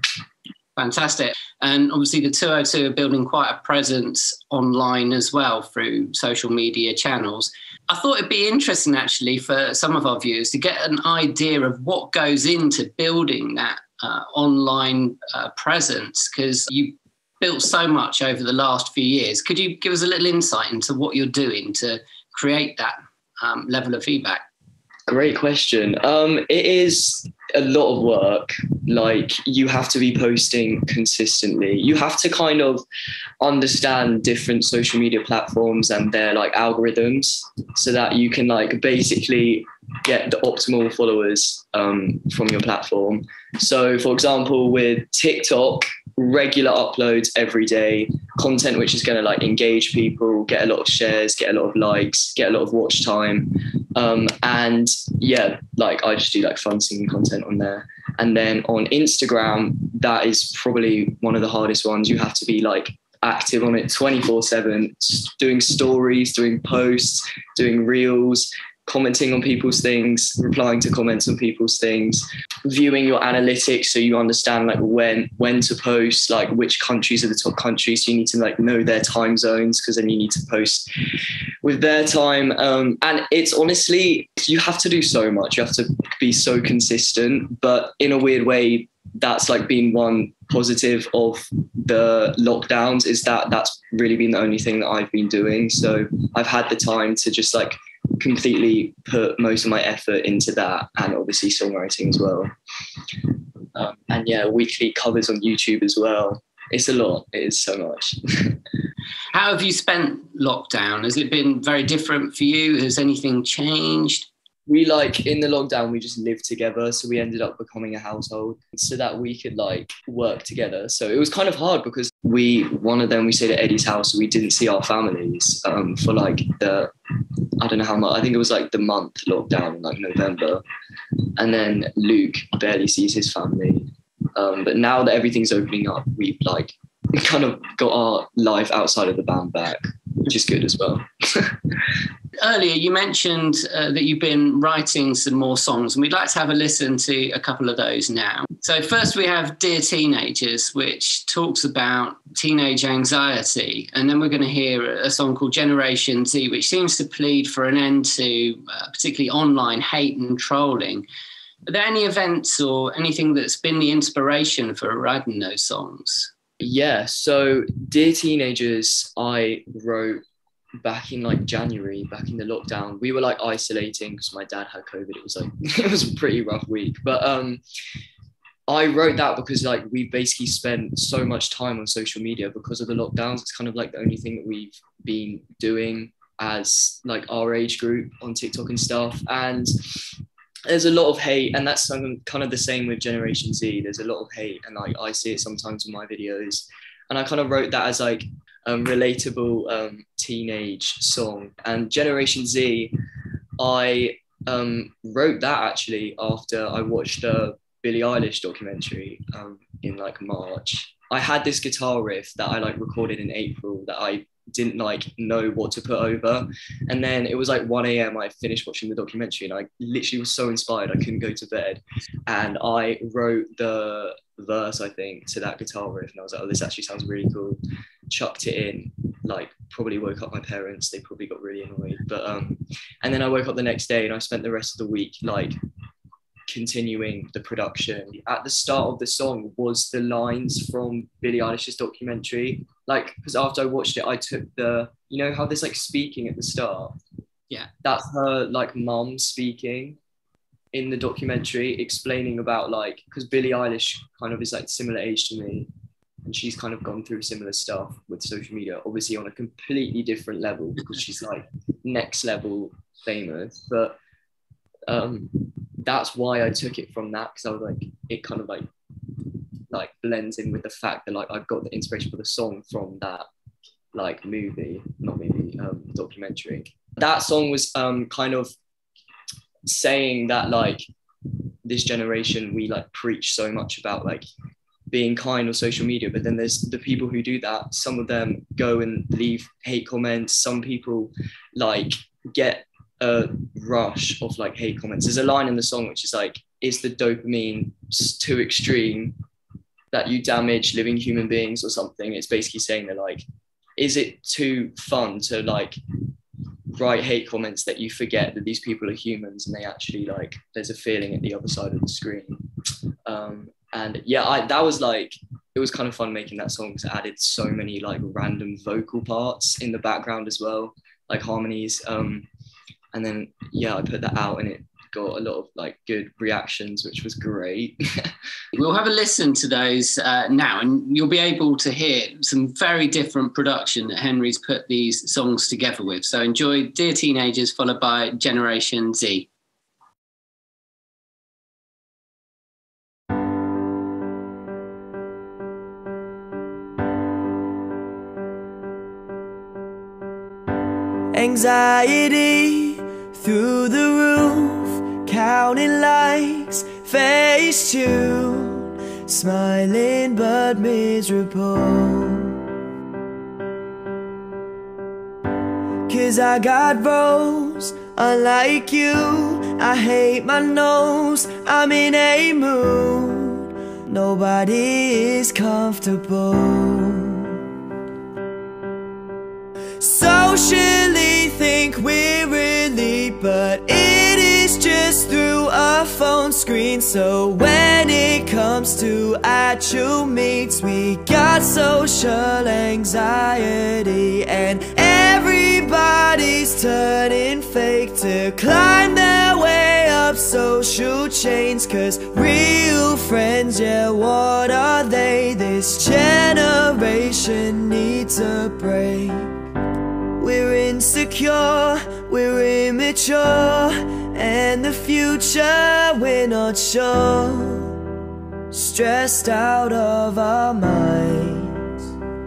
Fantastic. And obviously the two oh two are building quite a presence online as well through social media channels. I thought it'd be interesting actually for some of our viewers to get an idea of what goes into building that uh, online uh, presence, because you built so much over the last few years. Could you give us a little insight into what you're doing to create that um, level of feedback? Great question. Um, it is a lot of work. Like, you have to be posting consistently. You have to kind of understand different social media platforms and their like algorithms so that you can like basically get the optimal followers um, from your platform. So for example, with TikTok, regular uploads every day, content which is going to like engage people, get a lot of shares, get a lot of likes, get a lot of watch time. Um, and yeah, like I just do like fun singing content on there. And then on Instagram, that is probably one of the hardest ones. You have to be like active on it twenty-four seven, doing stories, doing posts, doing reels, commenting on people's things, replying to comments on people's things, viewing your analytics so you understand like when when to post, like which countries are the top countries. So you need to like know their time zones, because then you need to post with their time. Um, and it's honestly, you have to do so much. You have to be so consistent, but in a weird way, that's like been one positive of the lockdowns, is that that's really been the only thing that I've been doing. So I've had the time to just like completely put most of my effort into that, and obviously songwriting as well. Um, and yeah, weekly covers on YouTube as well. It's a lot. It is so much. How have you spent lockdown? Has it been very different for you? Has anything changed? We like in the lockdown, we just lived together. So we ended up becoming a household so that we could like work together. So it was kind of hard because we, one of them, we stayed at Eddie's house. So we didn't see our families um, for like the, I don't know how much, I think it was like the month lockdown, like November. And then Luke barely sees his family. Um, but now that everything's opening up, we've like kind of got our life outside of the band back, which is good as well. Earlier, you mentioned uh, that you've been writing some more songs, and we'd like to have a listen to a couple of those now. So first we have Dear Teenagers, which talks about teenage anxiety. And then we're going to hear a song called Generation Z, which seems to plead for an end to uh, particularly online hate and trolling. Are there any events or anything that's been the inspiration for writing those songs? Yeah, so Dear Teenagers, I wrote back in like January, back in the lockdown. We were like isolating because my dad had COVID. It was like, it was a pretty rough week. But um, I wrote that because like we basically spent so much time on social media because of the lockdowns. It's kind of like the only thing that we've been doing as like our age group on TikTok and stuff. And there's a lot of hate, and that's kind of the same with Generation Z. There's a lot of hate, and like I see it sometimes in my videos. And I kind of wrote that as like a um, relatable um, teenage song. And Generation Z, I um, wrote that actually after I watched a Billie Eilish documentary um, in like March. I had this guitar riff that I like recorded in April that I didn't like know what to put over, and then it was like one a.m. I finished watching the documentary and I literally was so inspired I couldn't go to bed, and I wrote the verse I think to that guitar riff, and I was like, oh, this actually sounds really cool. Chucked it in, like probably woke up my parents, they probably got really annoyed, but um and then I woke up the next day and I spent the rest of the week like continuing the production. At the start of the song was the lines from Billie Eilish's documentary, like because after I watched it I took the, you know how there's like speaking at the start, yeah, that's her like mum speaking in the documentary, explaining about like, because Billie Eilish kind of is like similar age to me and she's kind of gone through similar stuff with social media, obviously on a completely different level because she's like next level famous, but um that's why I took it from that, because I was like, it kind of like like blends in with the fact that like I've got the inspiration for the song from that like movie, not movie, um, documentary. That song was um kind of saying that like this generation, we like preach so much about like being kind on social media, but then there's the people who do that. Some of them go and leave hate comments. Some people like get a rush of like hate comments. There's a line in the song which is like, is the dopamine too extreme that you damage living human beings or something? It's basically saying that like, is it too fun to like write hate comments that you forget that these people are humans and they actually like, there's a feeling at the other side of the screen. Um, and yeah, I, that was like, it was kind of fun making that song because it added so many like random vocal parts in the background as well, like harmonies. Um, and then, yeah, I put that out and it got a lot of like good reactions, which was great. We'll have a listen to those uh, now, and you'll be able to hear some very different production that Henry's put these songs together with. So enjoy Dear Teenagers, followed by Generation Z. Anxiety through the roof, counting likes, face tuned, smiling but miserable. Cause I got roles, unlike you, I hate my nose, I'm in a mood, nobody is comfortable. Socially think we're really, but it is just through a phone screen. So when it comes to actual meets, we got social anxiety, and everybody's turning fake to climb their way up social chains. Cause real friends, yeah, what are they? This generation needs a break. We're insecure, we're immature, and the future we're not sure. Stressed out of our minds,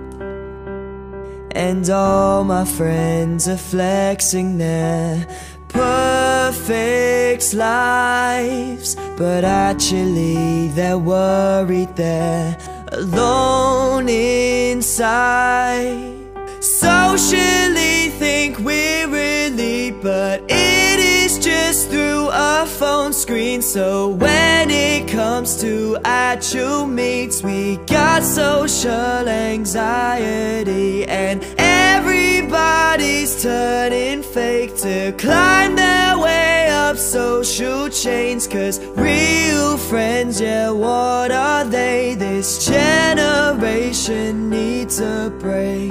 and all my friends are flexing their perfect lives, but actually they're worried, they're alone inside. Socially think we're elite, but it is just through a phone screen. So when it comes to actual meets, we got social anxiety, and everybody's turning fake to climb their way up social chains. Cause real friends, yeah, what are they? This generation needs a break.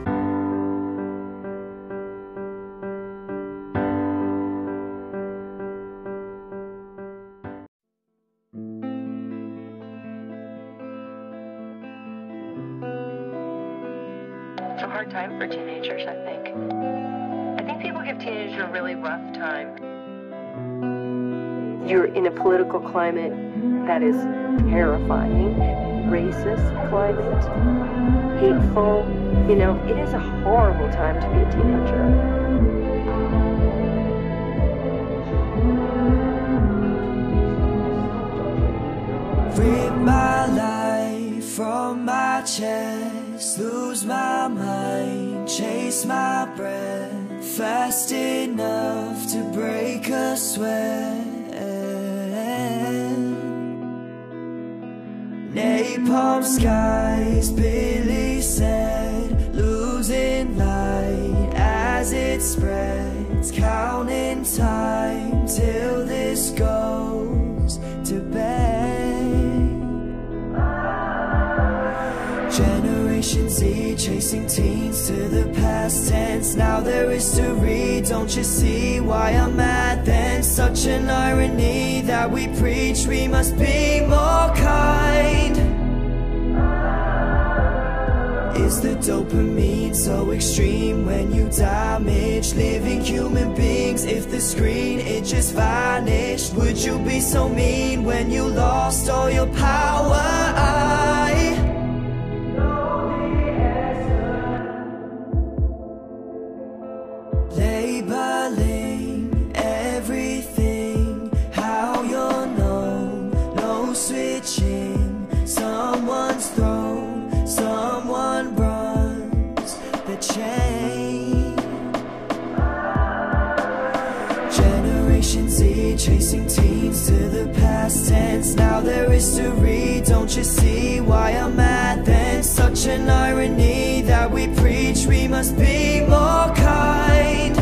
It's a hard time for teenagers, I think. I think people give teenagers a really rough time. You're in a political climate that is terrifying, racist climate, hateful. You know, it is a horrible time to be a teenager. Rip my life from my chest, lose my mind, chase my breath, fast enough to break a sweat. Napalm skies, Billy said, losing light as it spreads, counting time till this goes to bed. Generation Z, chasing teens to the past tense. Now there is to read, don't you see why I'm mad then? Such an irony that we preach we must be more kind. Is the dopamine so extreme when you damage living human beings? If the screen, it just vanished, would you be so mean when you lost all your power? I labeling everything, how you're known, no switching, someone's thrown, someone runs the chain. Generation Z, chasing teens to the past tense. Now there is to read, don't you see why I'm mad then? Such an irony that we preach we must be more kind.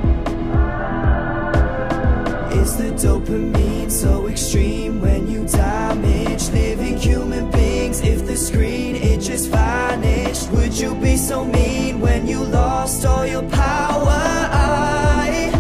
Is the dopamine so extreme when you damage living human beings? If the screen, it just vanished, would you be so mean when you lost all your power? I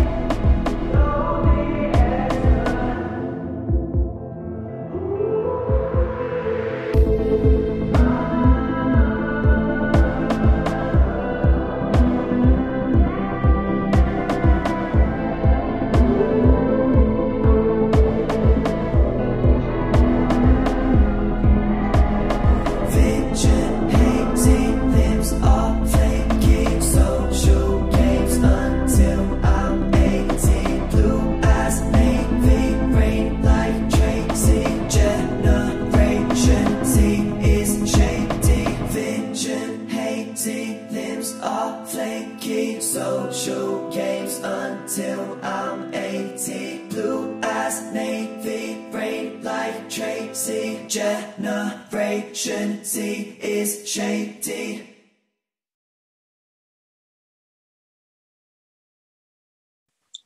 Generation Z is shady.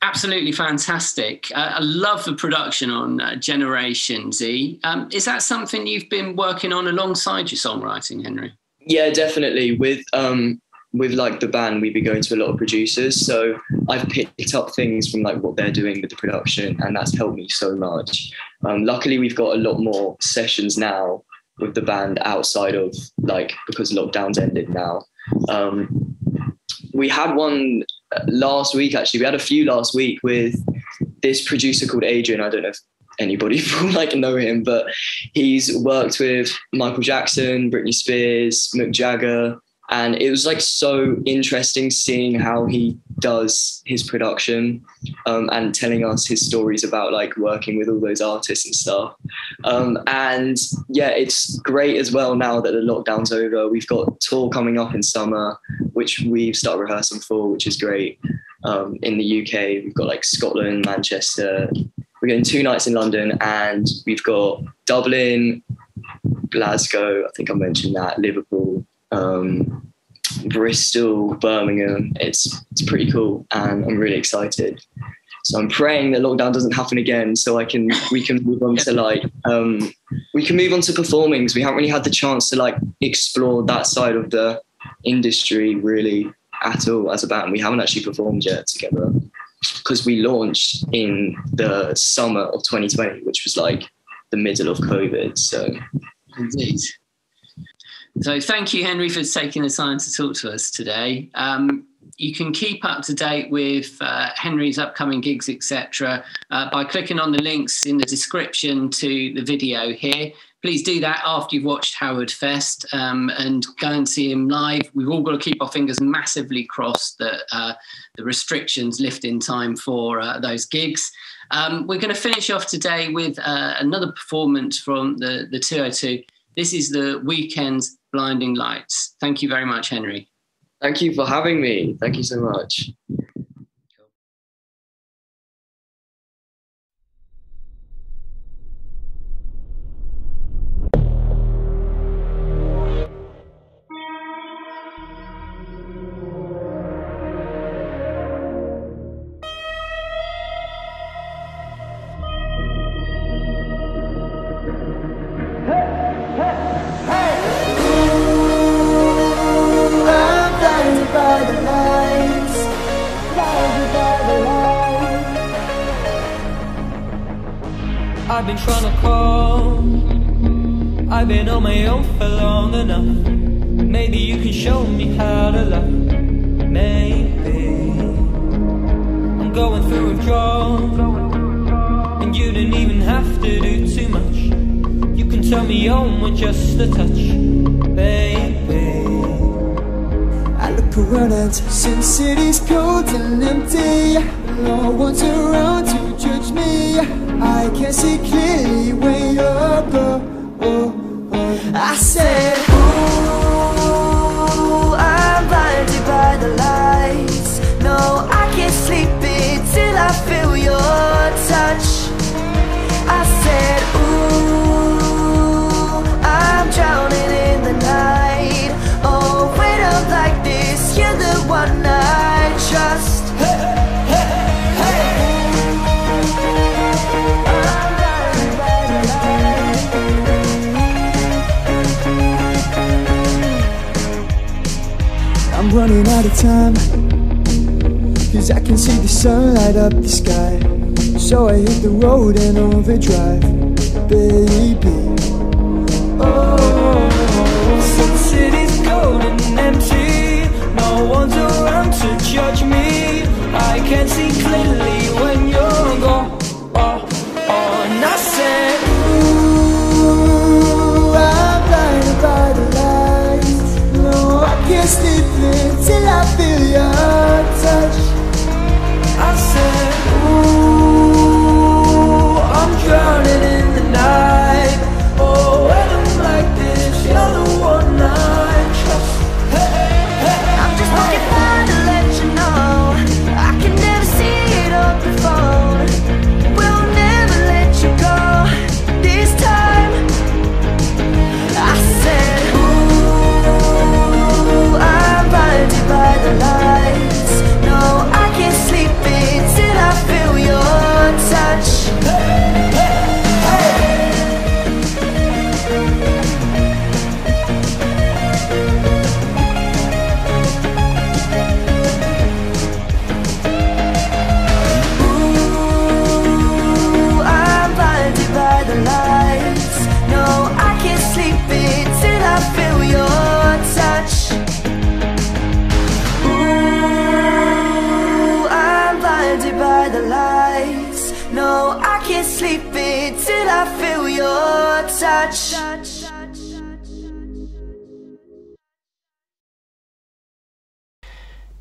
absolutely fantastic. Uh, I love the production on uh, Generation Z. Um, is that something you've been working on alongside your songwriting, Henry? Yeah, definitely. With um, with like the band, we've been going to a lot of producers, so I've picked up things from like what they're doing with the production, and that's helped me so much. Um, luckily, we've got a lot more sessions now with the band outside of like, because lockdown's ended now. Um, we had one last week, actually. We had a few last week with this producer called Adrian. I don't know if anybody will like know him, but he's worked with Michael Jackson, Britney Spears, Mick Jagger. And it was like so interesting seeing how he does his production um, and telling us his stories about like working with all those artists and stuff. Um, and yeah, it's great as well now that the lockdown's over. We've got tour coming up in summer, which we've started rehearsing for, which is great. Um, in the U K, we've got like Scotland, Manchester. We're getting two nights in London, and we've got Dublin, Glasgow, I think I mentioned that, Liverpool, um, Bristol, Birmingham. It's it's pretty cool, and I'm really excited. So I'm praying that lockdown doesn't happen again, so I can we can move on to like um, we can move on to performing, because we haven't really had the chance to like explore that side of the industry really at all as a band. We haven't actually performed yet together, because we launched in the summer of twenty twenty, which was like the middle of COVID. So indeed. So thank you, Henry, for taking the time to talk to us today. Um, you can keep up to date with uh, Henry's upcoming gigs, et cetera, uh, by clicking on the links in the description to the video here. Please do that after you've watched Howard Fest, um, and go and see him live. We've all got to keep our fingers massively crossed that uh, the restrictions lift in time for uh, those gigs. Um, we're going to finish off today with uh, another performance from the, the two oh two. This is The Weeknd's Blinding Lights. Thank you very much, Henry. Thank you for having me. Thank you so much. I've been trying to call, I've been on my own for long enough. Maybe you can show me how to love. Maybe I'm going through withdrawal, and you didn't even have to do too much. You can turn me on with just a touch, baby. I look around and since city's cold and empty, no one's around to judge me. I can see clearly when you're gone. Oh, oh. I said, ooh, I'm blinded by the lights. No, I can't sleep until I feel your touch. I said, ooh, I'm drowning in the night. Oh, when I'm like this, you're the one I trust. Hey, hey, hey. I'm running out of time, cause I can see the sun light up the sky. So I hit the road and overdrive, baby. Oh, the city's cold and empty, no one's around to judge me. I can see clearly when you're gone. Oh, oh, and I said, ooh, I'm blinded by the lights. No, I can't sleep until I feel your touch. I said, ooh, I'm drowning in the night. Oh, when I'm like this,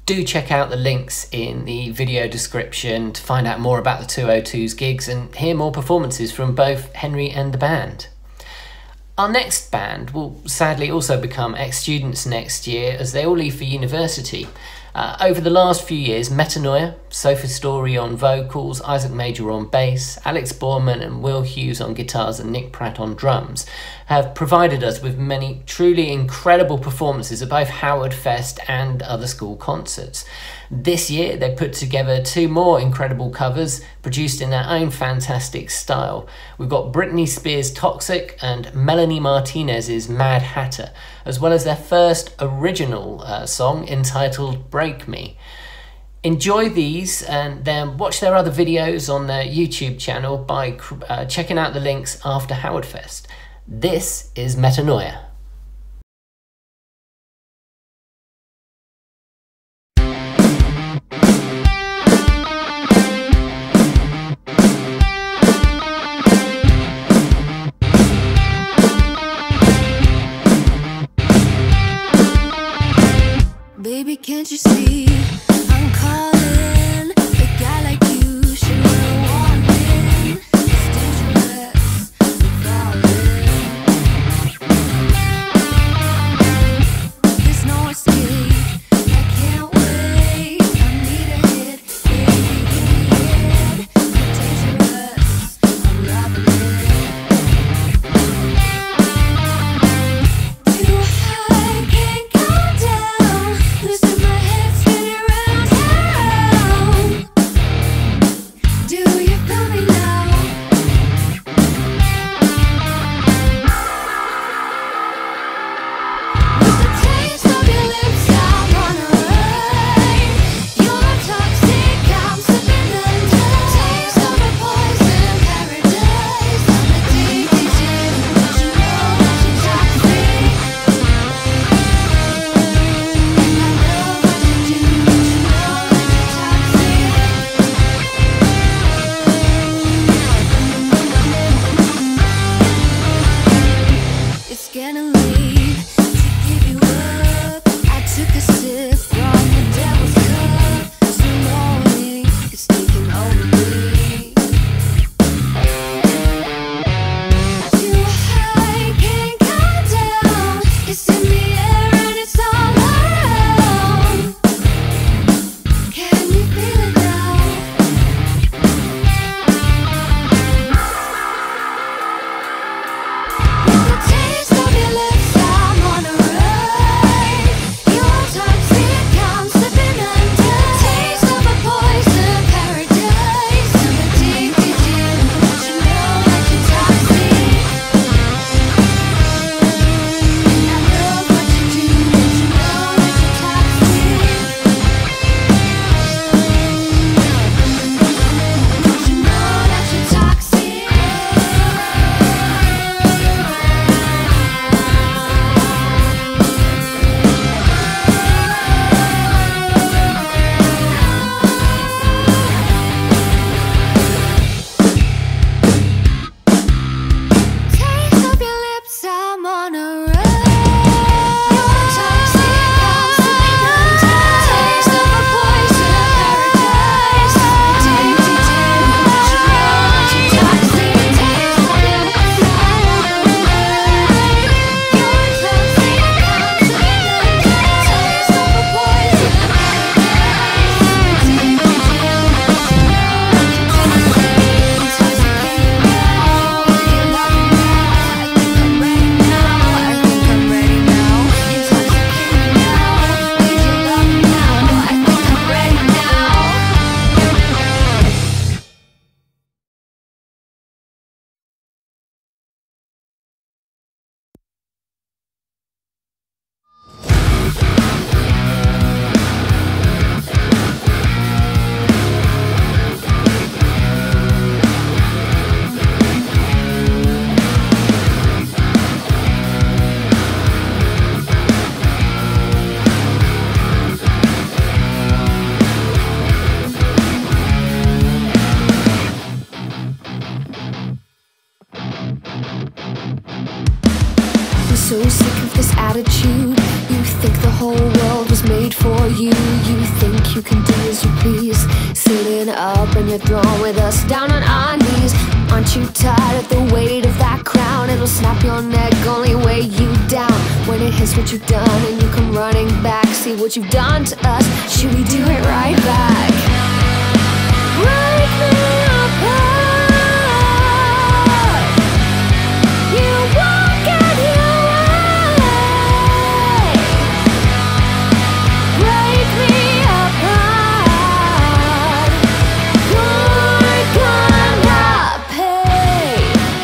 Do check out the links in the video description to find out more about the two oh two's gigs and hear more performances from both Henry and the band. Our next band will sadly also become ex-students next year as they all leave for university. Uh, over the last few years, Metanoia, Sophie Story on vocals, Isaac Major on bass, Alex Borman and Will Hughes on guitars and Nick Pratt on drums have provided us with many truly incredible performances at both Howard Fest and other school concerts. This year they put together two more incredible covers produced in their own fantastic style. We've got Britney Spears' Toxic and Melanie Martinez's Mad Hatter, as well as their first original uh, song entitled Break Me. Enjoy these and then watch their other videos on their YouTube channel by uh, checking out the links after Howard Fest. This is Metanoia. Baby, can't you see I'm calling? A guy like you should know one thing. It's dangerous, I'm falling. There's no escape, I can't wait. I need a hit, baby, give me it. I'm dangerous, I'm loving it. Too high, can't go down. Losing my head, spinning round town. Do you feel me now? With the taste of your lips, I'm on a ride. You're toxic, I'm slipping under. Taste of a poison paradise. I'm addicted to you, don't you know that you're toxic? It's getting late to give you up. I took a sip from the devil's cup. This morning it's taking over me. Too high, can't go down. It's in the air and it's all around. Can you feel it now? With the taste of your lips, I'm on a ride. You're toxic, I'm slipping under. Taste of a poison paradise. I'm addicted to you, don't you know that you're toxic? And I love what you do, don't you know that you're toxic? Don't you know that you're toxic? Taste of your lips, I'm on a ride. You're toxic, I'm slipping under. Taste of a poison paradise. Addicted to you, don't you know that you're toxic? Taste of your lips, I'm on a ride. You're toxic, I'm slipping under. Taste of a poison paradise. Addicted to you, don't you know that you're toxic? Intoxicating now, do you love me now? I think I'm ready now. I think I'm ready now. Intoxicating now, do you love me now? I think I'm ready now. I'm so sick of this attitude. You think the whole world was made for you. You think you can do as you please, sitting up and you're thrown with us down on our knees. Aren't you tired of the weight of that crown? It'll snap your neck, only weigh you down. When it hits what you've done and you come running back, see what you've done to us, should we do it right back? Break me apart. You won't get your way. Break me apart. You're gonna pay.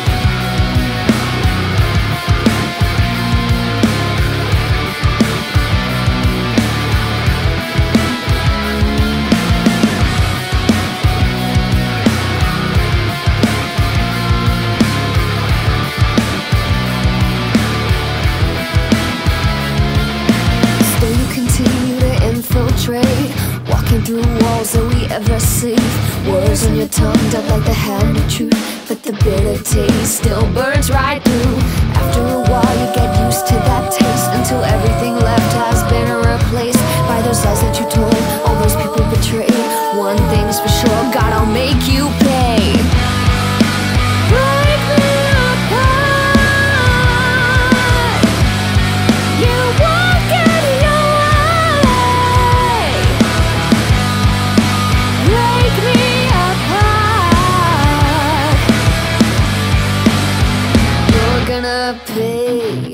Still you continue to infiltrate, walking through walls that we ever safe. Words on your tongue dubbed like the hand of truth, but the bitter taste still burns right through. After a while you get used to that taste, until everything left has been replaced by those lies that you told, all those people betrayed. One thing's for sure, God, I'll make you pay. Break me apart. You won't get your way. Break me apart. You're gonna pay.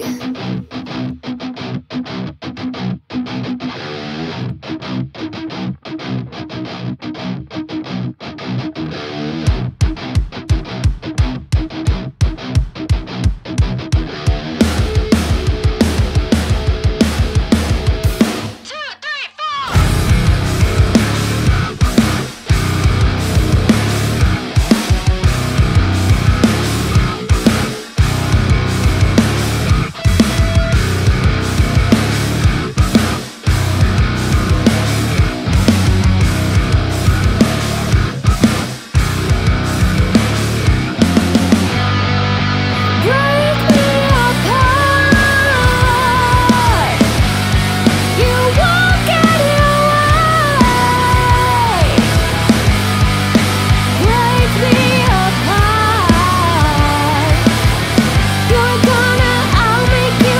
Break me apart. You won't get your way. Break me apart. You're gonna, I'll make you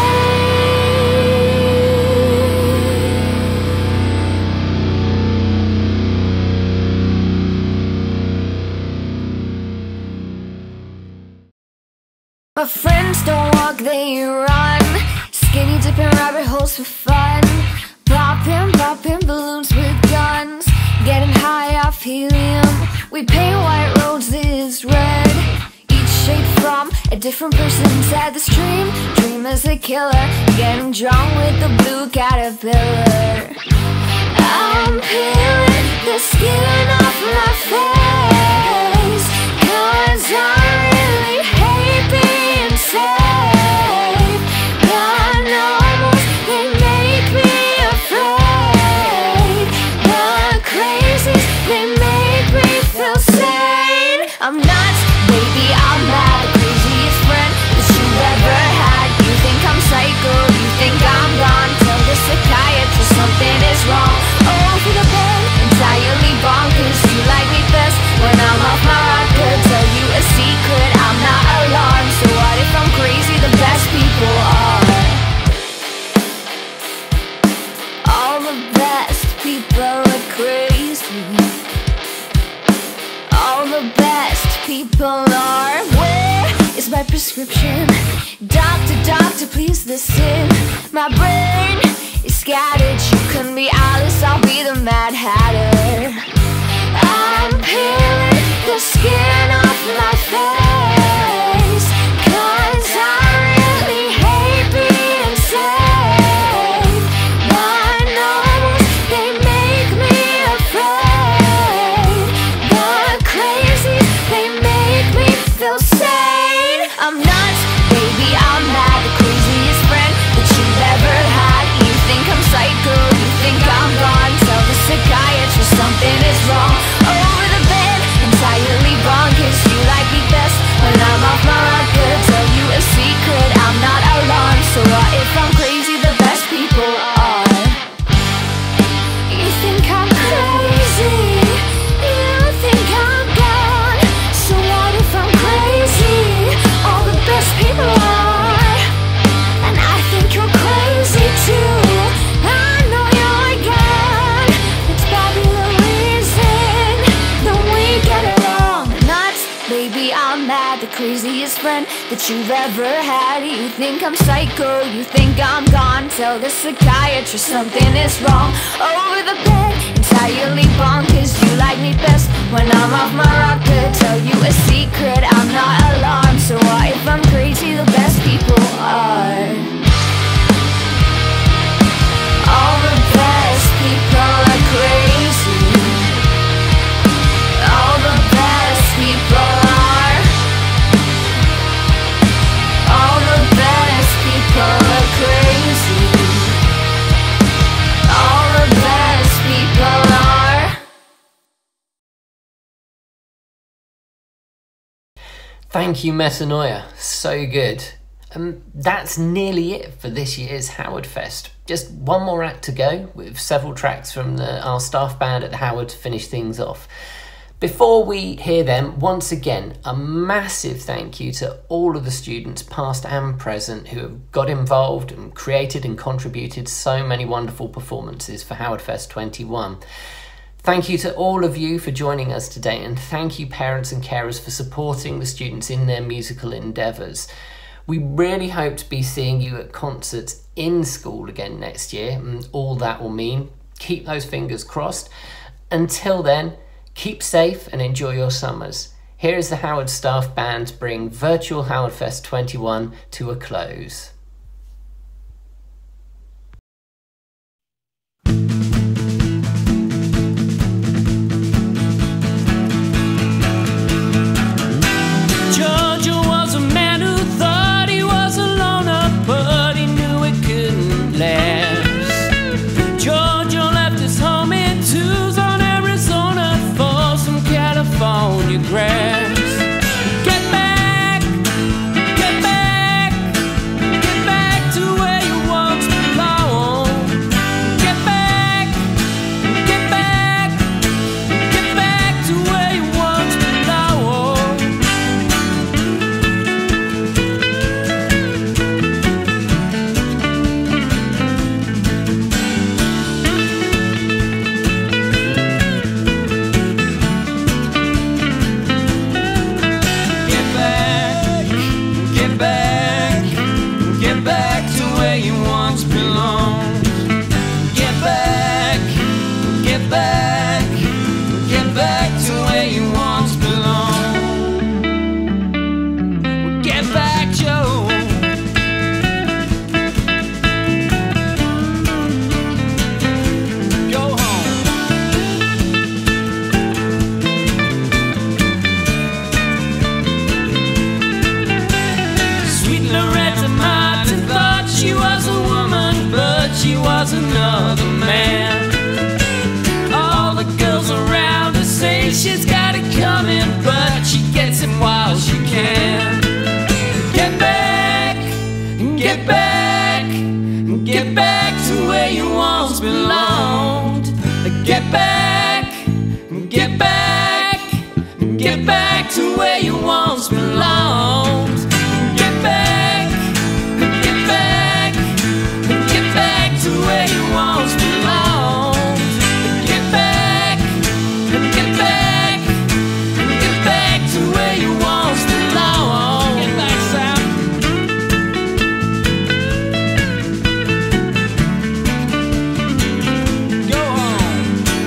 My friends don't walk, they run. Skinny dipping rabbit holes for fun. Popping, popping balloons with guns. Getting high off helium. We paint white roses red. Each shade from a different person's head. This dream, dream is a killer. Getting drunk with the blue caterpillar. I'm peeling the skin off my face, 'cause I really hate being safe. The normals, they make me afraid. The crazies, they make me feel sane. I'm nuts, baby, I'm mad. The craziest friend that you've ever had. You think I'm psycho, you think I'm gone. Tell the psychiatrist something is wrong. Over the bed, entirely bonkers. You like me best when I'm off my rocker. Tell you a secret, I'm not alarmed. So what if I'm crazy? The best people are. All the best people are crazy. All the best people are. Where is my prescription? Doctor, doctor, please listen. My brain is scattered. You can be Alice, I'll be the Mad Hatter. I'm peeling the skin off my face, 'cause I really hate being safe. The normals, they make me afraid. The crazies, they make me feel sane. I'm nuts, baby, I'm mad. The craziest friend that you've ever had. You think I'm psycho, you think I'm gone. Tell the psychiatrist something is wrong. Over the bed, entirely bonkers. You like me best when I'm off my rocker. Tell you a secret, I'm not alarmed. So what if I'm crazy? The best people friend that you've ever had. You think I'm psycho, you think I'm gone. Tell the psychiatrist something is wrong. Over the bed, entirely bonkers. You like me best when I'm off my rocker. Tell you a secret, I'm not alarmed. So what if I'm crazy? The best people are. All the best people are crazy. All the best people are. All the best people are crazy. All the best people are. Thank you, Metanoia. So good. Um, that's nearly it for this year's Howard Fest. Just one more act to go, with several tracks from the, our staff band at the Howard to finish things off. Before we hear them, once again, a massive thank you to all of the students, past and present, who have got involved and created and contributed so many wonderful performances for Howard Fest twenty-one. Thank you to all of you for joining us today, and thank you parents and carers for supporting the students in their musical endeavours. We really hope to be seeing you at concerts in school again next year, and all that will mean. Keep those fingers crossed. Until then, keep safe and enjoy your summers. Here is the Howard Staff Band bring Virtual Howard Fest twenty-one to a close. Another man. All the girls around her say she's got it coming, but she gets him while she can. Get back, get back, get back to where you once belonged. Get back, get back, get back to where you once belonged. Get back, get back, get back to where you once belonged. Get back, get back, get back to where you once belonged. Get back, Sam. Go on.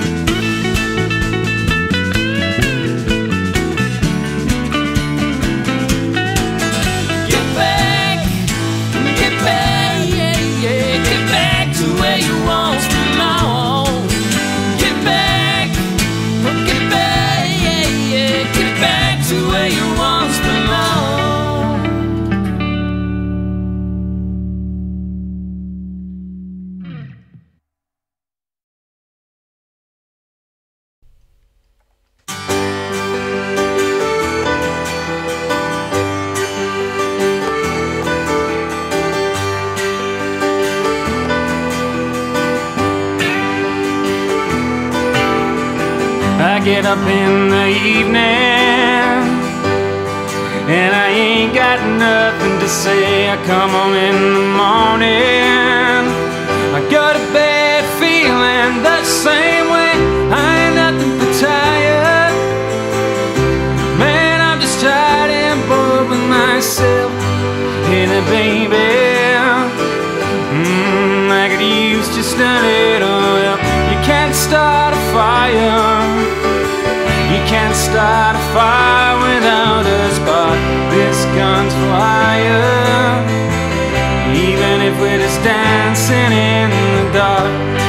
Get back, get back, yeah, yeah, get back to where you once belonged. Get back, get back, yeah, yeah, get back to where you once belonged. I get up in the evening and I ain't got nothing to say. I come home in the morning, I go to bed feeling the same way. I ain't nothing but tired, man, I'm just tired and bored with myself. baby. Mm, I could use just a little help. You can't start a fire. You can't start a fire without a spark. This gun's for hire. Even if we're just dancing in the dark.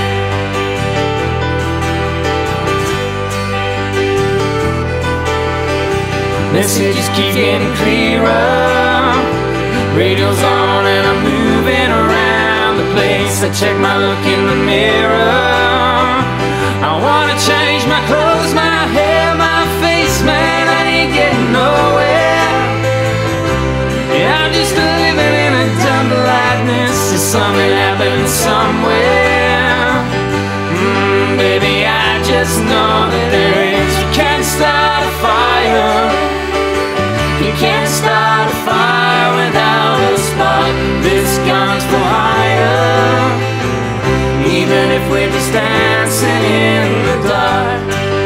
Messages keep getting clearer. Radio's on and I'm moving around the place. I check my look in the mirror. I wanna change my clothes, my hair, my face, man, I ain't getting nowhere. Yeah, I'm just living in a dumb lightness. Is something happening somewhere? Mm, baby, I just know that there is. You can't start a fire. You can't start a fire without a spark. This gun's for hire. Even if we're just dancing in the dark.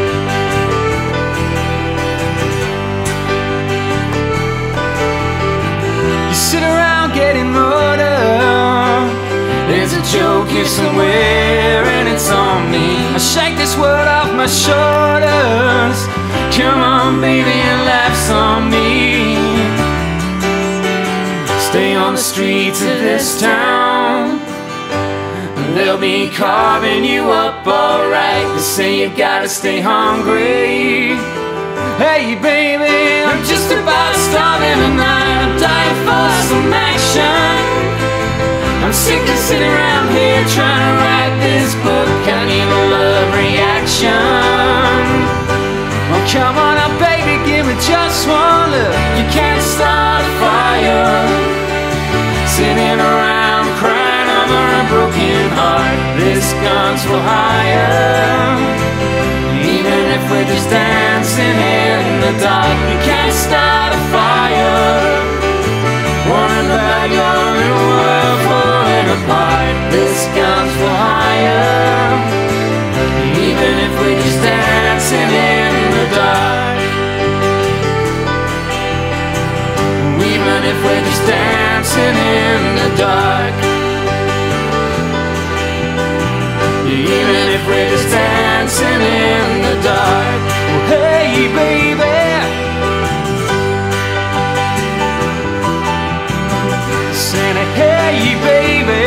You sit around getting older. There's a joke here somewhere and it's on me. I shake this world off my shoulders. Come on, baby, and laughs on me. Stay on the streets of this town. They'll be carving you up alright. They say you gotta stay hungry. Hey baby, I'm just about starving tonight. I'm dying for some action. I'm sick of sitting around here trying to write this book. I need a love reaction. Well, come on up, baby, give me just one look. You can't start a fire sitting around crying over a broken heart. This gun's for hire. Even if we're just dancing in the dark. You can't start a fire. Worrying about your little world falling apart. This gun's for hire. Even if we're just dancing in the dark. Even if we're just dancing in the dark. Even if we're just dancing in the dark. Well, hey baby, Santa, hey baby.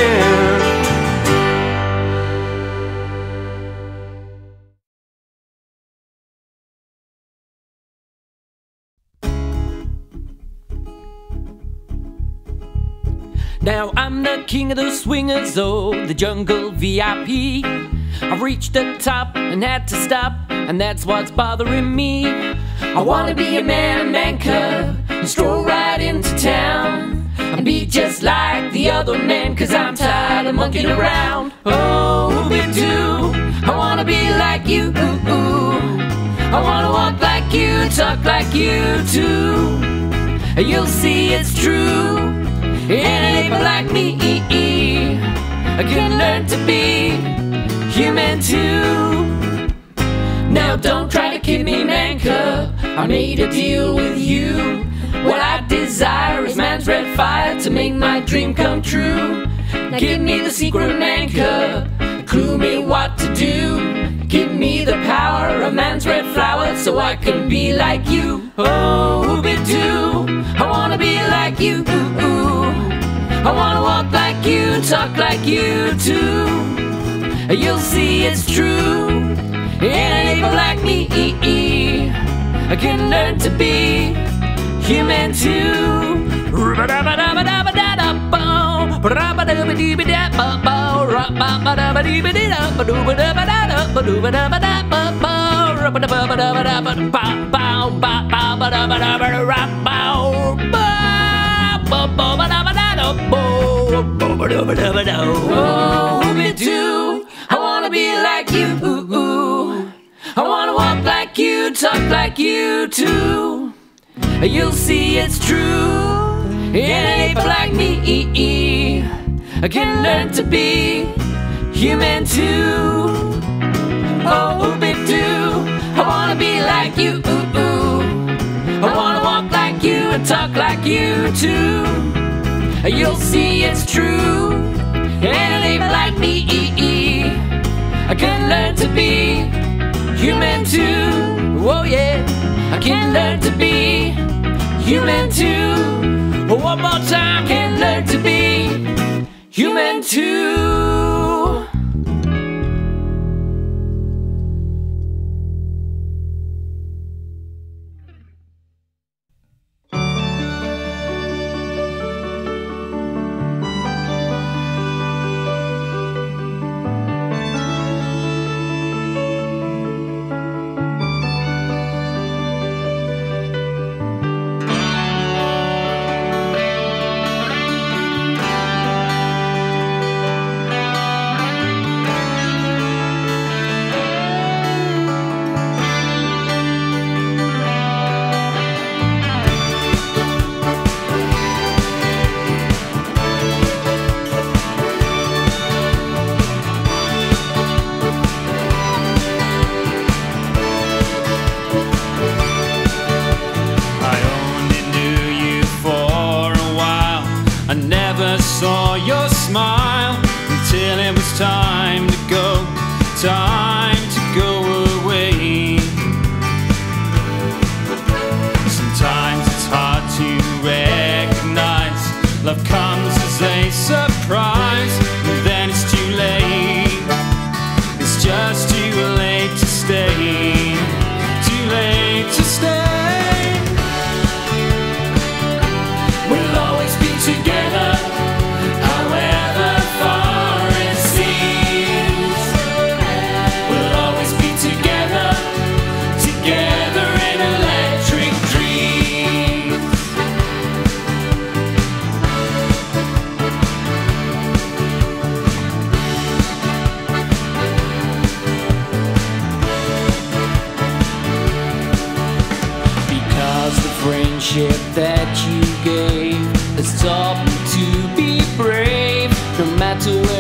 Now I'm the king of the swingers, oh, the jungle V I P. I've reached the top and had to stop, and that's what's bothering me. I wanna be a man, a man cub, and stroll right into town, and be just like the other men, cause I'm tired of monkeying around. Oh, we do. I wanna be like you, ooh, ooh. I wanna walk like you, talk like you too. You'll see it's true. And an ape like me, I can learn to be human too. Now don't try to kid me, man cub. I made a deal with you. What I desire is man's red fire to make my dream come true. Now give me the secret, man cub. Clue me what to do. Give me the power of man's red flower so I can be like you. Oh, be-doo. I wanna be like you. Ooh, ooh. I wanna walk like you, talk like you too. You'll see it's true. And an ape like me, I can learn to be human too. Oh, me too. I wanna be like you. Ooh, ooh. I wanna walk like you, talk like you too. You'll see it's true. And an ape like me, I can learn to be human too. Oh, me too. I wanna be like you. Ooh, ooh. I wanna walk like you and talk like you too. you'll see it's true. And if like me, I can learn to be human too. Oh yeah, I can learn to be human too. One more time, can learn to be human too. Saw your smile until it was time to go, time to go away. Sometimes it's hard to recognize love comes as a surprise, and then it's too late. It's just too late to stay, too late to stay. We'll always be together, however far it seems. We'll always be together, together in electric dreams. Because the friendship that you gave has taught me to be brave, no matter where